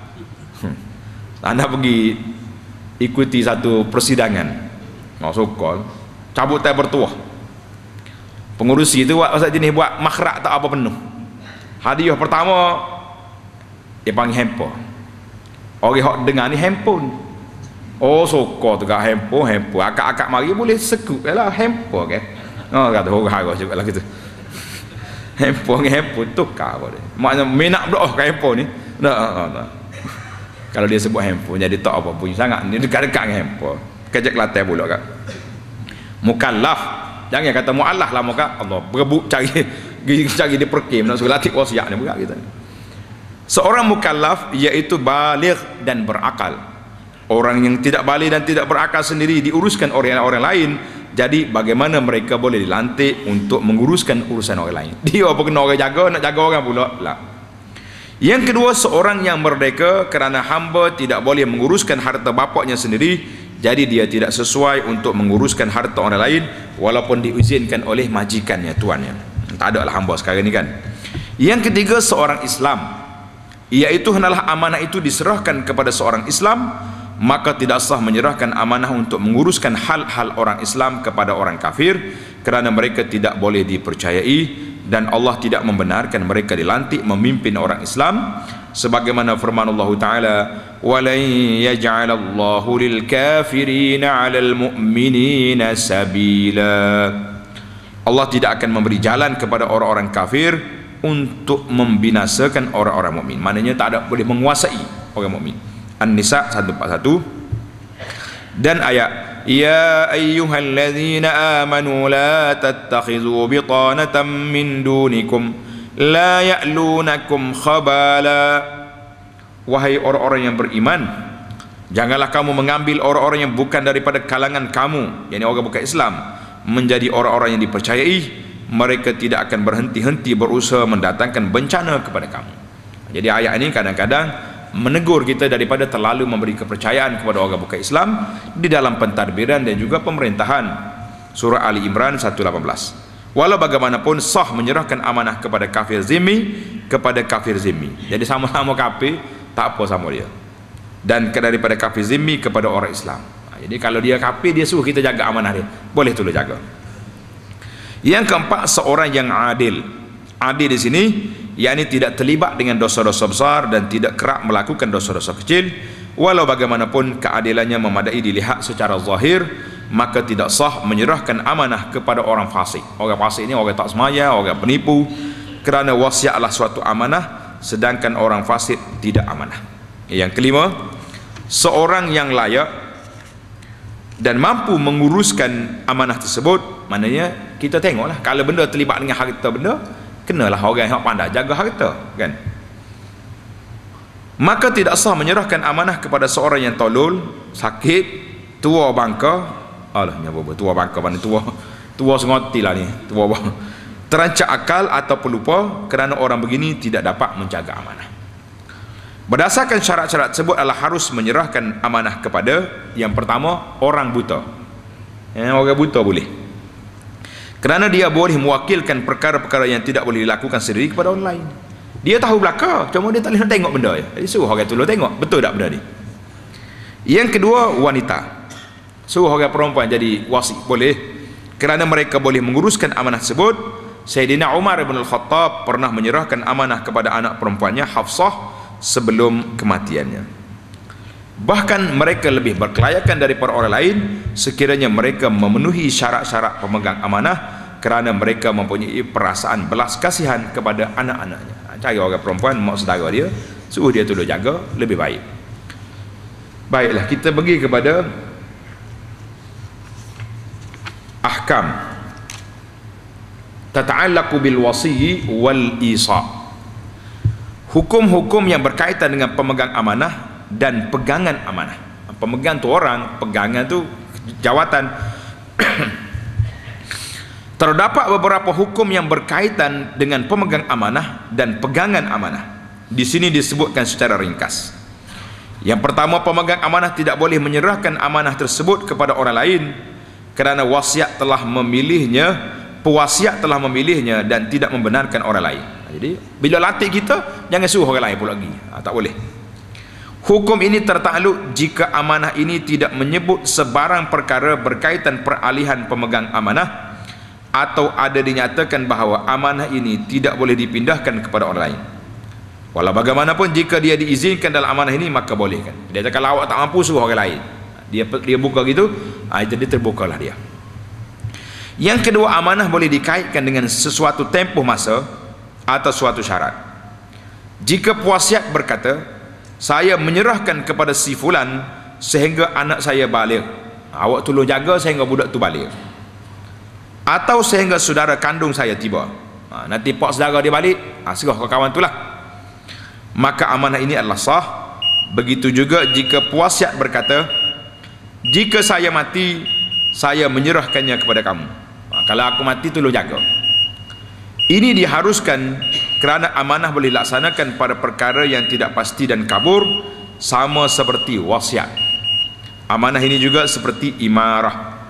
Anda pergi ikuti satu persidangan, suka cabut tai bertuah, pengurusi itu buat pasal jenis buat makhrak tak apa penuh. Hadiah pertama dia panggil handphone. Orang hok dengar ni handphone, suka tu kat handphone akak-akak mari boleh sekut lah handphone kan. Kata orang harga juga lah gitu. Handphone tukar apa dia. Maknanya minat doa ke handphone ni. Tak. Kalau dia sebut handphone jadi tak apa pun sangat. Dia dekat-dekat dengan handphone. Kejak latar pula kan. Mukallaf. Jangan kata muallah lah muka Allah berebut cari dia perkim nak suruh latih wasiat ni berat kita. Seorang mukallaf iaitu baligh dan berakal. Orang yang tidak baligh dan tidak berakal sendiri diuruskan oleh orang lain. Jadi bagaimana mereka boleh dilantik untuk menguruskan urusan orang lain? Dia apa kena orang jaga, nak jaga orang pula lah. Yang kedua, seorang yang merdeka kerana hamba tidak boleh menguruskan harta bapaknya sendiri, jadi dia tidak sesuai untuk menguruskan harta orang lain walaupun diizinkan oleh majikannya, tuannya. Tak ada lah hamba sekarang ni kan. Yang ketiga, seorang Islam, iaitu hendaklah amanah itu diserahkan kepada seorang Islam, maka tidak sah menyerahkan amanah untuk menguruskan hal-hal orang Islam kepada orang kafir kerana mereka tidak boleh dipercayai dan Allah tidak membenarkan mereka dilantik memimpin orang Islam sebagaimana firman Allah Ta'ala walan yaj'alallahu lil kafirina 'alal mu'minina sabila. Allah tidak akan memberi jalan kepada orang-orang kafir untuk membinasakan orang-orang mukmin. Maknanya tak ada boleh menguasai orang mukmin. An-Nisa 141 dan ayat ya ayyuhalladzina amanu la tattakhidhu bitanatan min dunikum la ya'lunakum khabala. Wahai orang-orang yang beriman, janganlah kamu mengambil orang-orang yang bukan daripada kalangan kamu, yakni orang bukan Islam, menjadi orang-orang yang dipercayai. Mereka tidak akan berhenti-henti berusaha mendatangkan bencana kepada kamu. Jadi ayat ini kadang-kadang menegur kita daripada terlalu memberi kepercayaan kepada orang bukan Islam di dalam pentadbiran dan juga pemerintahan. Surah Ali Imran 118. Walau bagaimanapun sah menyerahkan amanah kepada kafir zimmi kepada kafir zimmi. Jadi sama-sama kafir tak apa sama dia. Dan daripada kafir zimmi kepada orang Islam. Jadi kalau dia kafir dia suruh kita jaga amanah dia, boleh tolong jaga. Yang keempat, seorang yang adil. Adil di sini yakni tidak terlibat dengan dosa-dosa besar dan tidak kerap melakukan dosa-dosa kecil. Walau bagaimanapun keadilannya memadai dilihat secara zahir, maka tidak sah menyerahkan amanah kepada orang fasik. Orang fasik ini orang tak semaya, orang penipu, kerana wasiatlah suatu amanah sedangkan orang fasik tidak amanah. Yang kelima, seorang yang layak dan mampu menguruskan amanah tersebut. Maknanya kita tengoklah kalau benda terlibat dengan harta benda, kenalah orang yang pandai jaga harta kan. Maka tidak sah menyerahkan amanah kepada seorang yang tolol, sakit, tua bangka. Alah nyapa tua bangka mana tua sengoti lah ni, tua terancak akal atau pelupa, kerana orang begini tidak dapat menjaga amanah. Berdasarkan syarat-syarat tersebut adalah harus menyerahkan amanah kepada yang pertama, orang buta. Orang buta boleh, kerana dia boleh mewakilkan perkara-perkara yang tidak boleh dilakukan sendiri kepada orang lain. Dia tahu belaka, cuma dia tak boleh nak tengok benda ya. Jadi suruh orang tolong tengok betul tak benda ni. Yang kedua, wanita. Suruh orang perempuan jadi wasi boleh, kerana mereka boleh menguruskan amanah tersebut. Sayyidina Umar bin Al-Khattab pernah menyerahkan amanah kepada anak perempuannya Hafsah sebelum kematiannya. Bahkan mereka lebih berkelayakan daripada orang lain sekiranya mereka memenuhi syarat-syarat pemegang amanah, kerana mereka mempunyai perasaan belas kasihan kepada anak-anaknya. Cari orang perempuan mak saudara dia, suruh dia tolong jaga, lebih baik. Baiklah, kita pergi kepada ahkam tata'allaqu bil wasiyyi wal isa. Hukum-hukum yang berkaitan dengan pemegang amanah dan pegangan amanah. Pemegang tu orang, pegangan tu jawatan. Terdapat beberapa hukum yang berkaitan dengan pemegang amanah dan pegangan amanah. Di sini disebutkan secara ringkas. Yang pertama, pemegang amanah tidak boleh menyerahkan amanah tersebut kepada orang lain kerana wasiat telah memilihnya, pewasiat telah memilihnya dan tidak membenarkan orang lain. Jadi bila latih kita, jangan suruh orang lain pula lagi. Tak boleh. Hukum ini tertakluk jika amanah ini tidak menyebut sebarang perkara berkaitan peralihan pemegang amanah, atau ada dinyatakan bahawa amanah ini tidak boleh dipindahkan kepada orang lain. Walau bagaimanapun jika dia diizinkan dalam amanah ini, maka boleh kan. Dia kata kalau awak tak mampu, suruh orang lain. Dia buka gitu, jadi terbukalah dia. Yang kedua, amanah boleh dikaitkan dengan sesuatu tempoh masa atas suatu syarat. Jika pewasiat berkata, saya menyerahkan kepada si fulan sehingga anak saya balik, awak tolong jaga sehingga budak tu balik, atau sehingga saudara kandung saya tiba, nanti pak saudara dia balik, serah ke kawan tu lah, maka amanah ini adalah sah. Begitu juga jika pewasiat berkata, jika saya mati, saya menyerahkannya kepada kamu, kalau aku mati tolong jaga. Ini diharuskan kerana amanah boleh dilaksanakan pada perkara yang tidak pasti dan kabur, sama seperti wasiat. Amanah ini juga seperti imarah.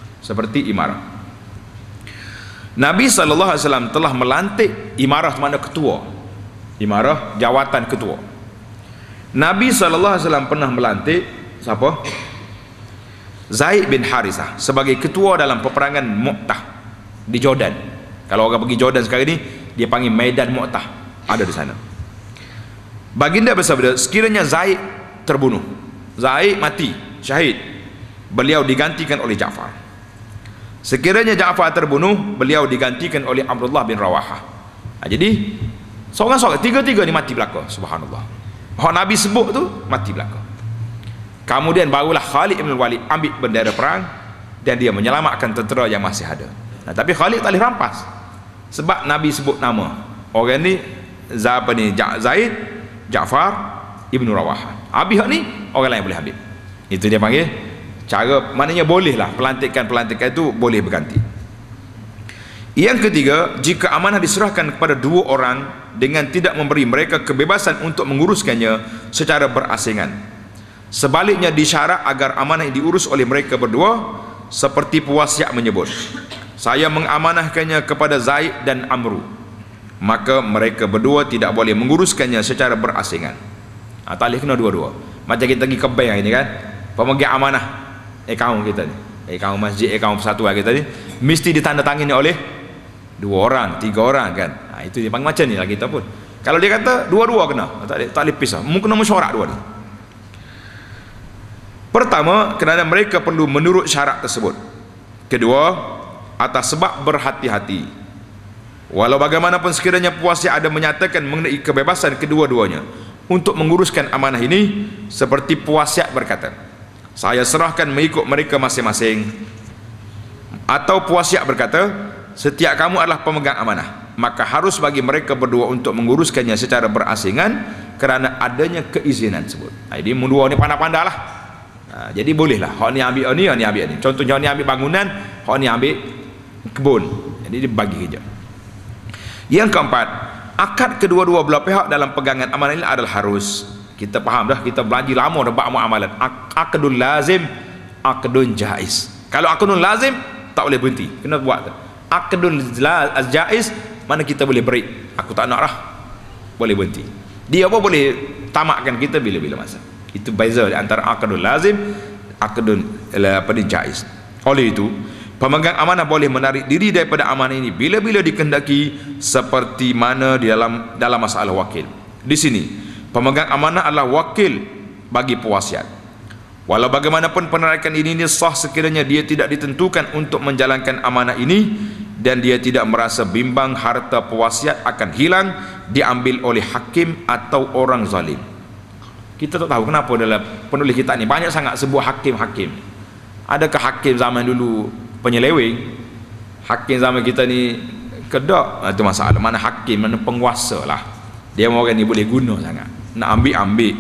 Nabi SAW telah melantik imarah, mana ketua. Imarah, jawatan ketua. Nabi SAW pernah melantik siapa? Zaid bin Harisah sebagai ketua dalam peperangan Mu'tah di Jordan. Kalau orang pergi Jordan sekarang ni, dia panggil Medan Mu'tah, ada di sana. Baginda bersabda, sekiranya Zaid terbunuh, Zaid mati syahid, beliau digantikan oleh Ja'far. Sekiranya Ja'far terbunuh, beliau digantikan oleh Abdullah bin Rawahah. Jadi seorang-seorang, tiga-tiga ni mati belaka. Subhanallah, hak Nabi sebut tu mati belaka. Kemudian barulah Khalid bin Walid ambil bendera perang dan dia menyelamatkan tentera yang masih ada. Tapi Khalid tak boleh rampas sebab Nabi sebut nama orang ni, Zaid, Ja'far Ibn Rawahah. Habis ni orang lain boleh ambil. Itu dia panggil cara, maknanya boleh lah pelantikan itu boleh berganti. Yang ketiga, jika amanah diserahkan kepada dua orang dengan tidak memberi mereka kebebasan untuk menguruskannya secara berasingan, sebaliknya disyarat agar amanah diurus oleh mereka berdua, seperti pewasiat menyebut, saya mengamanahkannya kepada Zaid dan Amru, maka mereka berdua tidak boleh menguruskannya secara berasingan. Tak boleh kena dua-dua. Macam kita pergi ke bank ini kan, pemegang amanah akaun kita ni, akaun masjid, akaun persatuan kita ni, mesti ditandatangani oleh dua orang, tiga orang kan. Itu dia panggil macam ni lah kita pun. Kalau dia kata dua-dua kena, tak boleh pisah, mungkin kena mesyuarat dua ni. Pertama, kerana mereka perlu menurut syarat tersebut. Kedua, atas sebab berhati-hati. Walau bagaimanapun sekiranya pewasiat ada menyatakan mengenai kebebasan kedua-duanya untuk menguruskan amanah ini, seperti pewasiat berkata, saya serahkan mengikut mereka masing-masing, atau pewasiat berkata, setiap kamu adalah pemegang amanah, maka harus bagi mereka berdua untuk menguruskannya secara berasingan kerana adanya keizinan tersebut. Jadi dua ni pandai-pandai lah. Jadi bolehlah hak ni ambil ni, hak ni ambil ni. Contohnya hak ni ambil bangunan, hak ni ambil kebun. Jadi dia bagi kerja. Yang keempat, akad kedua-dua belah pihak dalam pegangan amanah ini adalah harus. Kita faham dah, kita belajar lama dah bab muamalat. Akadun lazim, akadun jaiz. Kalau akadun lazim tak boleh berhenti, kena buat. Akadun jaiz, mana kita boleh break, aku tak nak lah, boleh berhenti. Dia apa boleh tamatkan kita bila-bila masa. Itu beza antara akadun lazim, akadun jaiz. Oleh itu, pemegang amanah boleh menarik diri daripada amanah ini bila-bila dikehendaki, seperti mana di dalam masalah wakil. Di sini pemegang amanah adalah wakil bagi pewasiat. Walau bagaimanapun penarikan ini sah sekiranya dia tidak ditentukan untuk menjalankan amanah ini dan dia tidak merasa bimbang harta pewasiat akan hilang diambil oleh hakim atau orang zalim. Kita tak tahu kenapa dalam penulis kitab ni banyak sangat sebut hakim-hakim. Adakah hakim zaman dulu penyeleweng? Hakim zaman kita ni kedak? Itu masalah. Mana hakim, mana penguasa lah. Dia orang ni boleh guna sangat, nak ambil-ambil.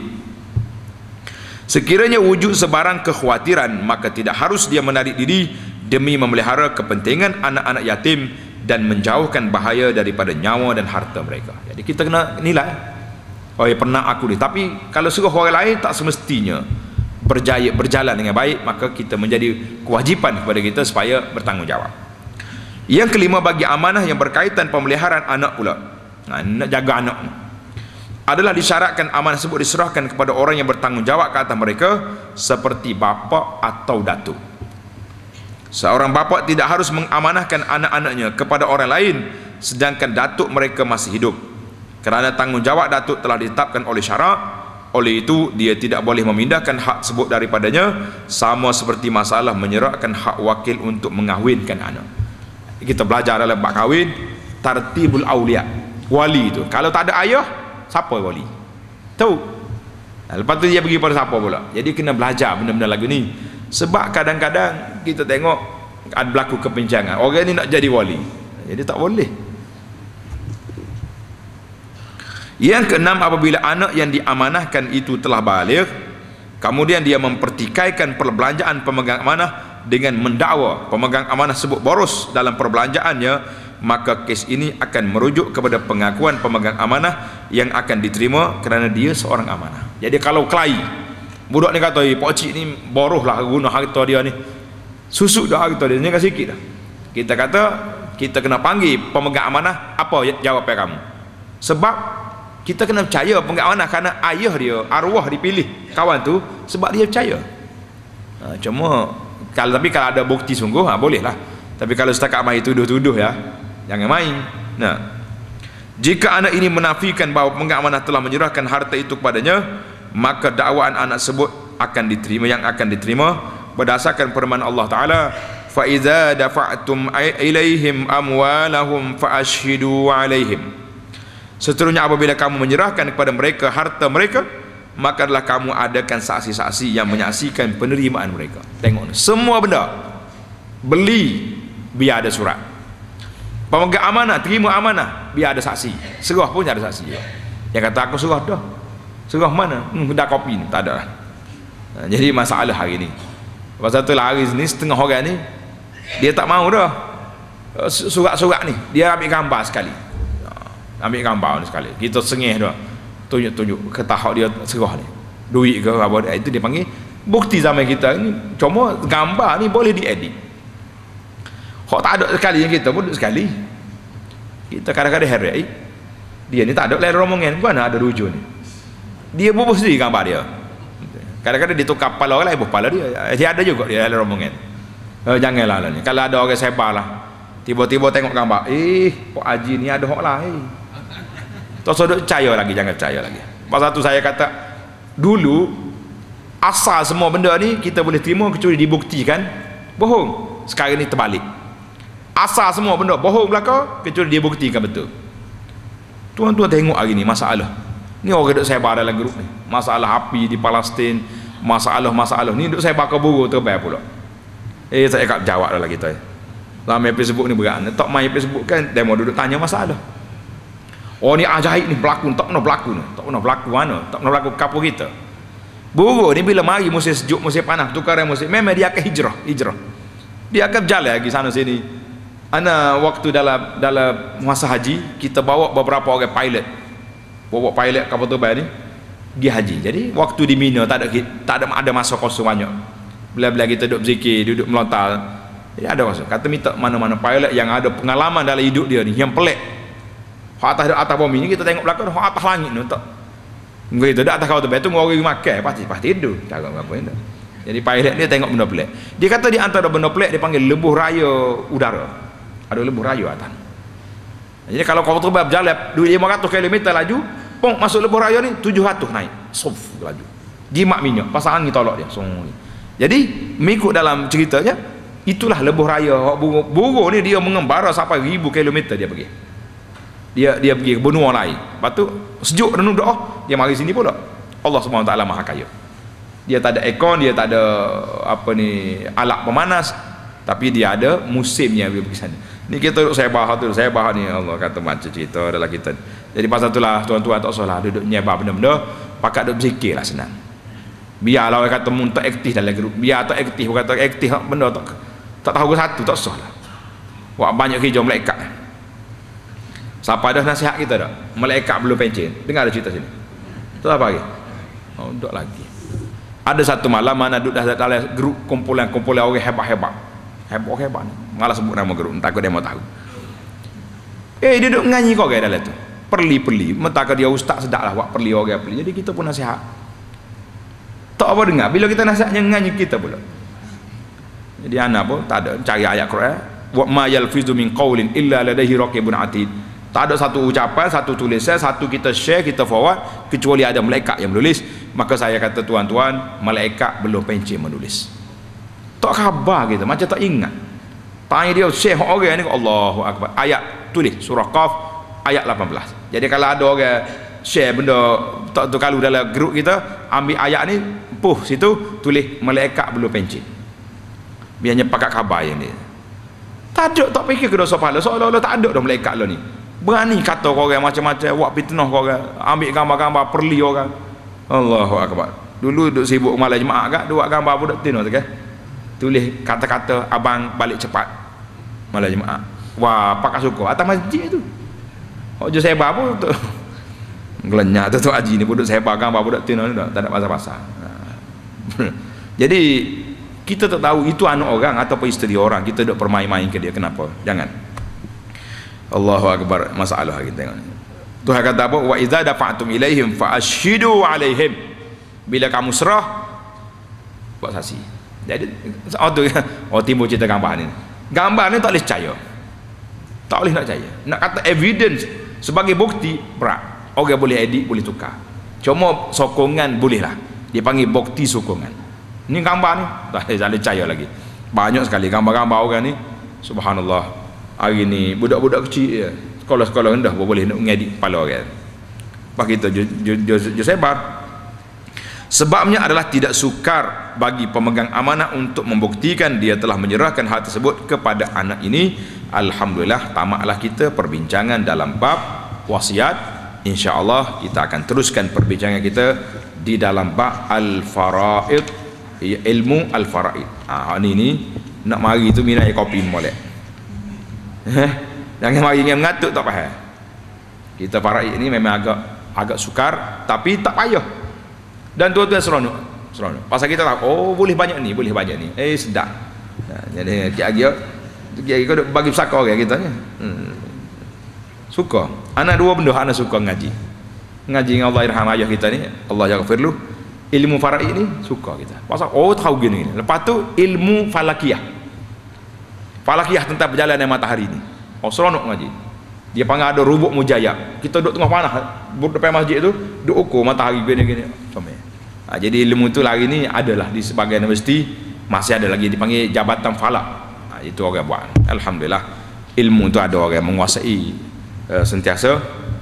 Sekiranya wujud sebarang kekhawatiran, maka tidak harus dia menarik diri demi memelihara kepentingan anak-anak yatim dan menjauhkan bahaya daripada nyawa dan harta mereka. Jadi kita kena nilai, oh ya pernah aku ni, tapi kalau suruh orang lain tak semestinya berjalan dengan baik, maka kita menjadi kewajipan kepada kita supaya bertanggungjawab. Yang kelima, bagi amanah yang berkaitan pemeliharaan anak pula, nak jaga anak adalah disyaratkan amanah tersebut diserahkan kepada orang yang bertanggungjawab ke atas mereka, seperti bapa atau datuk. Seorang bapa tidak harus mengamanahkan anak-anaknya kepada orang lain sedangkan datuk mereka masih hidup, kerana tanggungjawab datuk telah ditetapkan oleh syarak. Oleh itu dia tidak boleh memindahkan hak tersebut daripadanya, sama seperti masalah menyerahkan hak wakil untuk mengahwinkan anak. Kita belajar dalam bab kahwin, tartibul awliya, wali tu. Kalau tak ada ayah, siapa wali? Tahu. Lepas tu dia pergi pada siapa pula? Jadi kena belajar benda-benda lagu ni. Sebab kadang-kadang kita tengok ada berlaku kepincangan, orang ni nak jadi wali, jadi tak boleh. Yang keenam, apabila anak yang diamanahkan itu telah baligh, kemudian dia mempertikaikan perbelanjaan pemegang amanah dengan mendakwa pemegang amanah sebut boros dalam perbelanjaannya, maka kes ini akan merujuk kepada pengakuan pemegang amanah yang akan diterima kerana dia seorang amanah. Jadi kalau kelahi, budak ni kata, pak cik ni boros lah guna harta dia ni, susuk dah harta dia, jangan sikit dah. Kita kata, kita kena panggil pemegang amanah, apa jawapan kamu? Sebab kita kena percaya pemegang amanah, kerana ayah dia, arwah dipilih kawan tu sebab dia percaya. Cuma tapi kalau ada bukti sungguh, boleh lah. Tapi kalau setakat main tuduh-tuduh, ya, jangan main. Nah, jika anak ini menafikan bahawa pemegang amanah telah menyerahkan harta itu kepadanya, maka dakwaan anak sebut akan diterima, yang akan diterima berdasarkan firman Allah Ta'ala, fa idza dafa'tum ilaihim amwalahum fa ashhidu alaihim. Seterusnya, apabila kamu menyerahkan kepada mereka harta mereka, maka adalah kamu adakan saksi-saksi yang menyaksikan penerimaan mereka. Tengok ni, semua benda beli biar ada surat, pemegang amanah terima amanah biar ada saksi, serah pun ada saksi. Yang kata aku serah dah, serah mana? Dah kopi ni, tak ada lah. Jadi masalah hari ni, pasal tu lah hari ni setengah orang ni dia tak mau dah surat-surat ni, dia ambil gambar sekali, ambil gambar ni sekali, kita sengih dah, tunjuk-tunjuk ke tahap dia serah ni, duit ke apa, itu dia panggil bukti. Zaman kita ni cuma gambar ni boleh diedit. Hak tak ada sekali, yang kita pun sekali. Kita kadang-kadang heran, dia ni tak ada lain rombongan, mana ada rujuk ni, dia bubuh sendiri gambar dia. Kadang-kadang dia tukar kepala orang lain, bubuh kepala dia. Dia ada juga dia lain rombongan. Janganlah ni, kalau ada orang sebar lah, tiba-tiba tengok gambar, Pak Haji ni ada hak lain, tak usah percaya lagi, jangan percaya lagi. Pasal tu saya kata, dulu asal semua benda ni kita boleh terima kecuali dibuktikan bohong. Sekarang ni terbalik, asal semua benda bohong belaka kecuali dibuktikan betul. Tuan-tuan tengok hari ni masalah ni, orang duk sebar dalam grup ni, masalah api di Palestin, masalah ni duk sebar ke buru terbaik pula. Saya kat jawab dah lah kita. Dalam Facebook ni berat, tak main Facebook kan, demo duduk tanya masalah. Oh ni ajaib ni berlaku, tak pernah berlaku ni, tak pernah berlaku mana, tak pernah berlaku kapur kita. Buru ni bila mari musim sejuk, musim panas, tukaran musim, memang dia akan hijrah. Dia akan berjalan lagi sana sini. Ana waktu dalam masa haji, kita bawa beberapa orang pilot, bawa pilot kapal terbang ni pergi haji. Jadi waktu di Mina tak ada masa kosong banyak. Bila-bila kita duduk berzikir, duduk melontar, jadi ada masa. Kata minta mana-mana pilot yang ada pengalaman dalam hidup dia ni, yang pelik. Hak atas bumi ni kita tengok belakang, hak atas langit ni tak. Begitu dak atas kapal terbang tu orang makan pasti tidur. Cara apa ni. Jadi pilot dia tengok benda pelik. Dia kata di antara benda pelik dia panggil lebuh raya udara. Ada lebuh raya atas. Jadi kalau kapal terbang berjalan 500 km laju, pong masuk lebuh raya ni 700 naik. Sof laju. Jimat minyak, pasal angin tolak dia. Jadi mengikut dalam ceritanya, itulah lebuh raya. Burung ni dia mengembara sampai 1000 km dia pergi. Dia pergi ke benua lain. Lepas tu sejuk renung doa, dia mari sini pula. Allah SWT Maha Kaya. Dia tak ada aircon, dia tak ada alat pemanas, tapi dia ada musimnya dia pergi sana. Ni kita duduk saya bahas ni, Allah kata macam cerita adalah kita. Jadi pasal itulah tuan-tuan tak usahlah duduk nyebar benda-benda, pakat duduk berzikirlah senang. Biarlah orang kata mun tak aktif dalam grup, biar tak aktif, orang kata aktif benda tak tahu ke satu, tak usahlah. Wak banyak kerja malaikat. Siapa dah nasihat kita dah? Malaikat belum pencen. Dengar ada cerita sini. Tu apa lagi? Oh, duduk lagi. Ada satu malam mana duduk dalam grup kumpulan orang hebat-hebat ni. Malah sebut nama grup, takut dia mau tahu. Dia duduk nyanyi kau dalam tu. Perli-perli, mentaka dia ustaz sedap lah, buat perli orang perli. Jadi kita pun nasihat. Tak apa dengar, bila kita nasihatnya nyanyi kita pula. Jadi anak pun tak ada cari ayat Quran. Wa ma yalfizu min qaulin illa ladaihi raqibun atid. Tak ada satu ucapan, satu tulisan, satu kita share, kita forward, kecuali ada malaikat yang menulis. Maka saya kata tuan-tuan, malaikat belum pencen menulis. Tak khabar kita, macam tak ingat. Tanya dia, share orang ni, Allahu Akbar. Ayat tulis, surah Qaf, ayat 18. Jadi kalau ada orang share benda tak tu kalau dalam grup kita, ambil ayat ni situ tulis malaikat belum pencit. Biarnya pakai khabar yang ni. Tak ada, tak fikir ke dosa pahala. Seolah-olah tak ada dah malaikat lo ni. Berani kata orang macam-macam, buat fitnah orang, ambil gambar-gambar perli orang. Allahu akbar. Dulu duk sibuk malam jemaah gak, buat gambar budak tino tu kan. Tulis kata-kata abang balik cepat. Malam jemaah. Wah, pakai suka atas masjid tu. Hok je sebar pun tu. Gelenyak tu haji ni budak sebar gambar budak tino ni tak ada pasal-pasal. Jadi kita tak tahu itu anak orang ataupun isteri orang, kita duk permain-main ke dia, kenapa? Jangan. Allahu akbar, masalah kita tengok. Tuhan kata apa? Wa idza dafa'tum ilaihim fa ashhidu alaihim. Bila kamu serah, buat saksi. Jadi timbul cerita gambar ni. Gambar ni tak boleh percaya. Tak boleh nak percaya. Nak kata evidence sebagai bukti berat. Orang boleh edit, boleh tukar. Cuma sokongan boleh lah. Dia panggil bukti sokongan. Ni gambar ni tak boleh percaya lagi. Banyak sekali gambar-gambar orang ni, subhanallah. Hari ni budak-budak kecil sekolah-sekolah rendah pun boleh nak ngedit kepala orang. Lepas kita je sebar. Sebabnya adalah tidak sukar bagi pemegang amanah untuk membuktikan dia telah menyerahkan hal tersebut kepada anak ini. Alhamdulillah, tamatlah kita perbincangan dalam bab wasiat. InsyaAllah kita akan teruskan perbincangan kita di dalam bab al-faraid, ilmu al-faraid. Ni nak mari tu minat kopi molek. Jangan mari dengan mengatuk tak faham. Kita faraid ni memang agak sukar tapi tak payah. Dan tuan-tuan seronok. Pasal kita tahu boleh banyak ni, sedap. Jadi kira-kira kau bagi pesaka orang kita ni. Suka. Anak dua benda anak suka ngaji dengan Allah irham ayah kita ni, Allah yaghfirlu. Ilmu faraid ni suka kita. Pasal tahu gini. Lepas tu ilmu falakiyah tentang perjalanan matahari ni. Seronok ngaji. Dia panggil ada rubuk mujayab. Kita duduk tengah panah depan masjid tu, duduk ukur matahari gini-gini. Jadi ilmu tu hari ni adalah di sebagai universiti, masih ada lagi dipanggil jabatan falak. Itu orang buat. Alhamdulillah, ilmu tu ada orang menguasai sentiasa.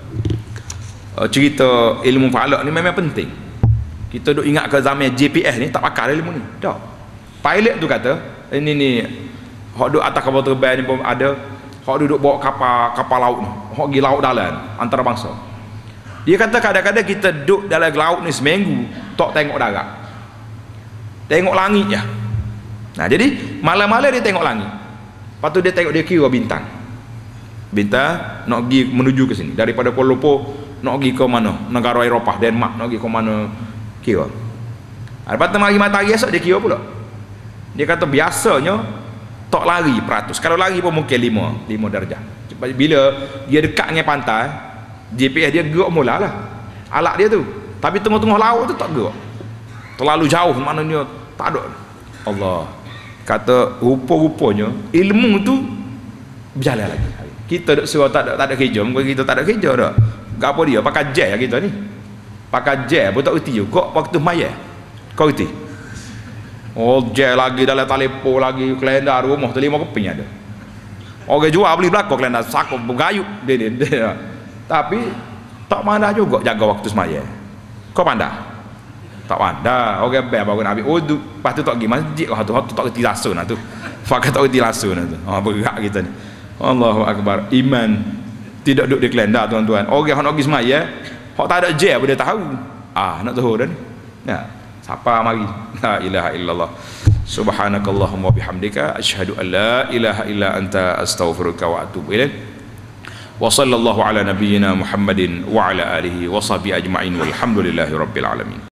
Cerita ilmu falak ni memang penting. Kita duk ingat ke zaman GPS ni tak pakai ilmu ni. Tak. Pilot tu kata, ini ni hok duk atas kapal terbang ni pun ada, hok duduk bawa kapal laut ni, hok pergi laut dalam antarabangsa. Dia kata kadang-kadang kita duduk dalam laut ni seminggu tak tengok darat, tengok langit je. Nah, jadi malam-malam dia tengok langit, lepas tu dia tengok, dia kira bintang nak pergi menuju ke sini daripada Kuala Lumpur, nak pergi ke mana, negara Eropah, Denmark, nak pergi ke mana, kira. Lepas tu mari matahari esok dia kira pula. Dia kata biasanya tak lari peratus, kalau lari pun mungkin 5 darjah. Bila dia dekat dengan pantai, GPS dia gerak mula lah alat dia tu, tapi tengah-tengah laut tu tak gerak, terlalu jauh, maknanya tak ada. Allah kata rupa-rupanya ilmu tu berjalan lagi. Kita duk suruh tak ada kerja, kita tak ada kerja dah. Gapo dia pakai jet kita ni, pakai jet pun tak reti juga waktu mayat. Kau reti jet lagi dalam telefon lagi, kalender rumah tu 5 keping ada. Orang jual beli belakang kalender sakop bergayut dia. Tapi tak pandai juga jaga waktu sembahyang. Kau pandai? Tak pandai. Orang bel baru nak ambil wuduk, lepas tu tak pergi masjid, tu tak reti rasa nak tu. Pakai tak reti rasa nak tu. Berat kita ni. Allahu akbar. Iman tidak duduk di kalender tuan-tuan. Orang nak pergi sembahyang, hok tak ada jet pun dia tahu. Nak tahu dah ni. Ya. Siapa mari? La ilaha illallah. Subhanakallahumma bihamdika asyhadu an la ilaha illa anta astaghfiruka wa atubu ilaik. Wa sallallahu ala nabiyyina Muhammadin wa ala alihi wa sahbihi ajma'in walhamdulillahi rabbil alamin.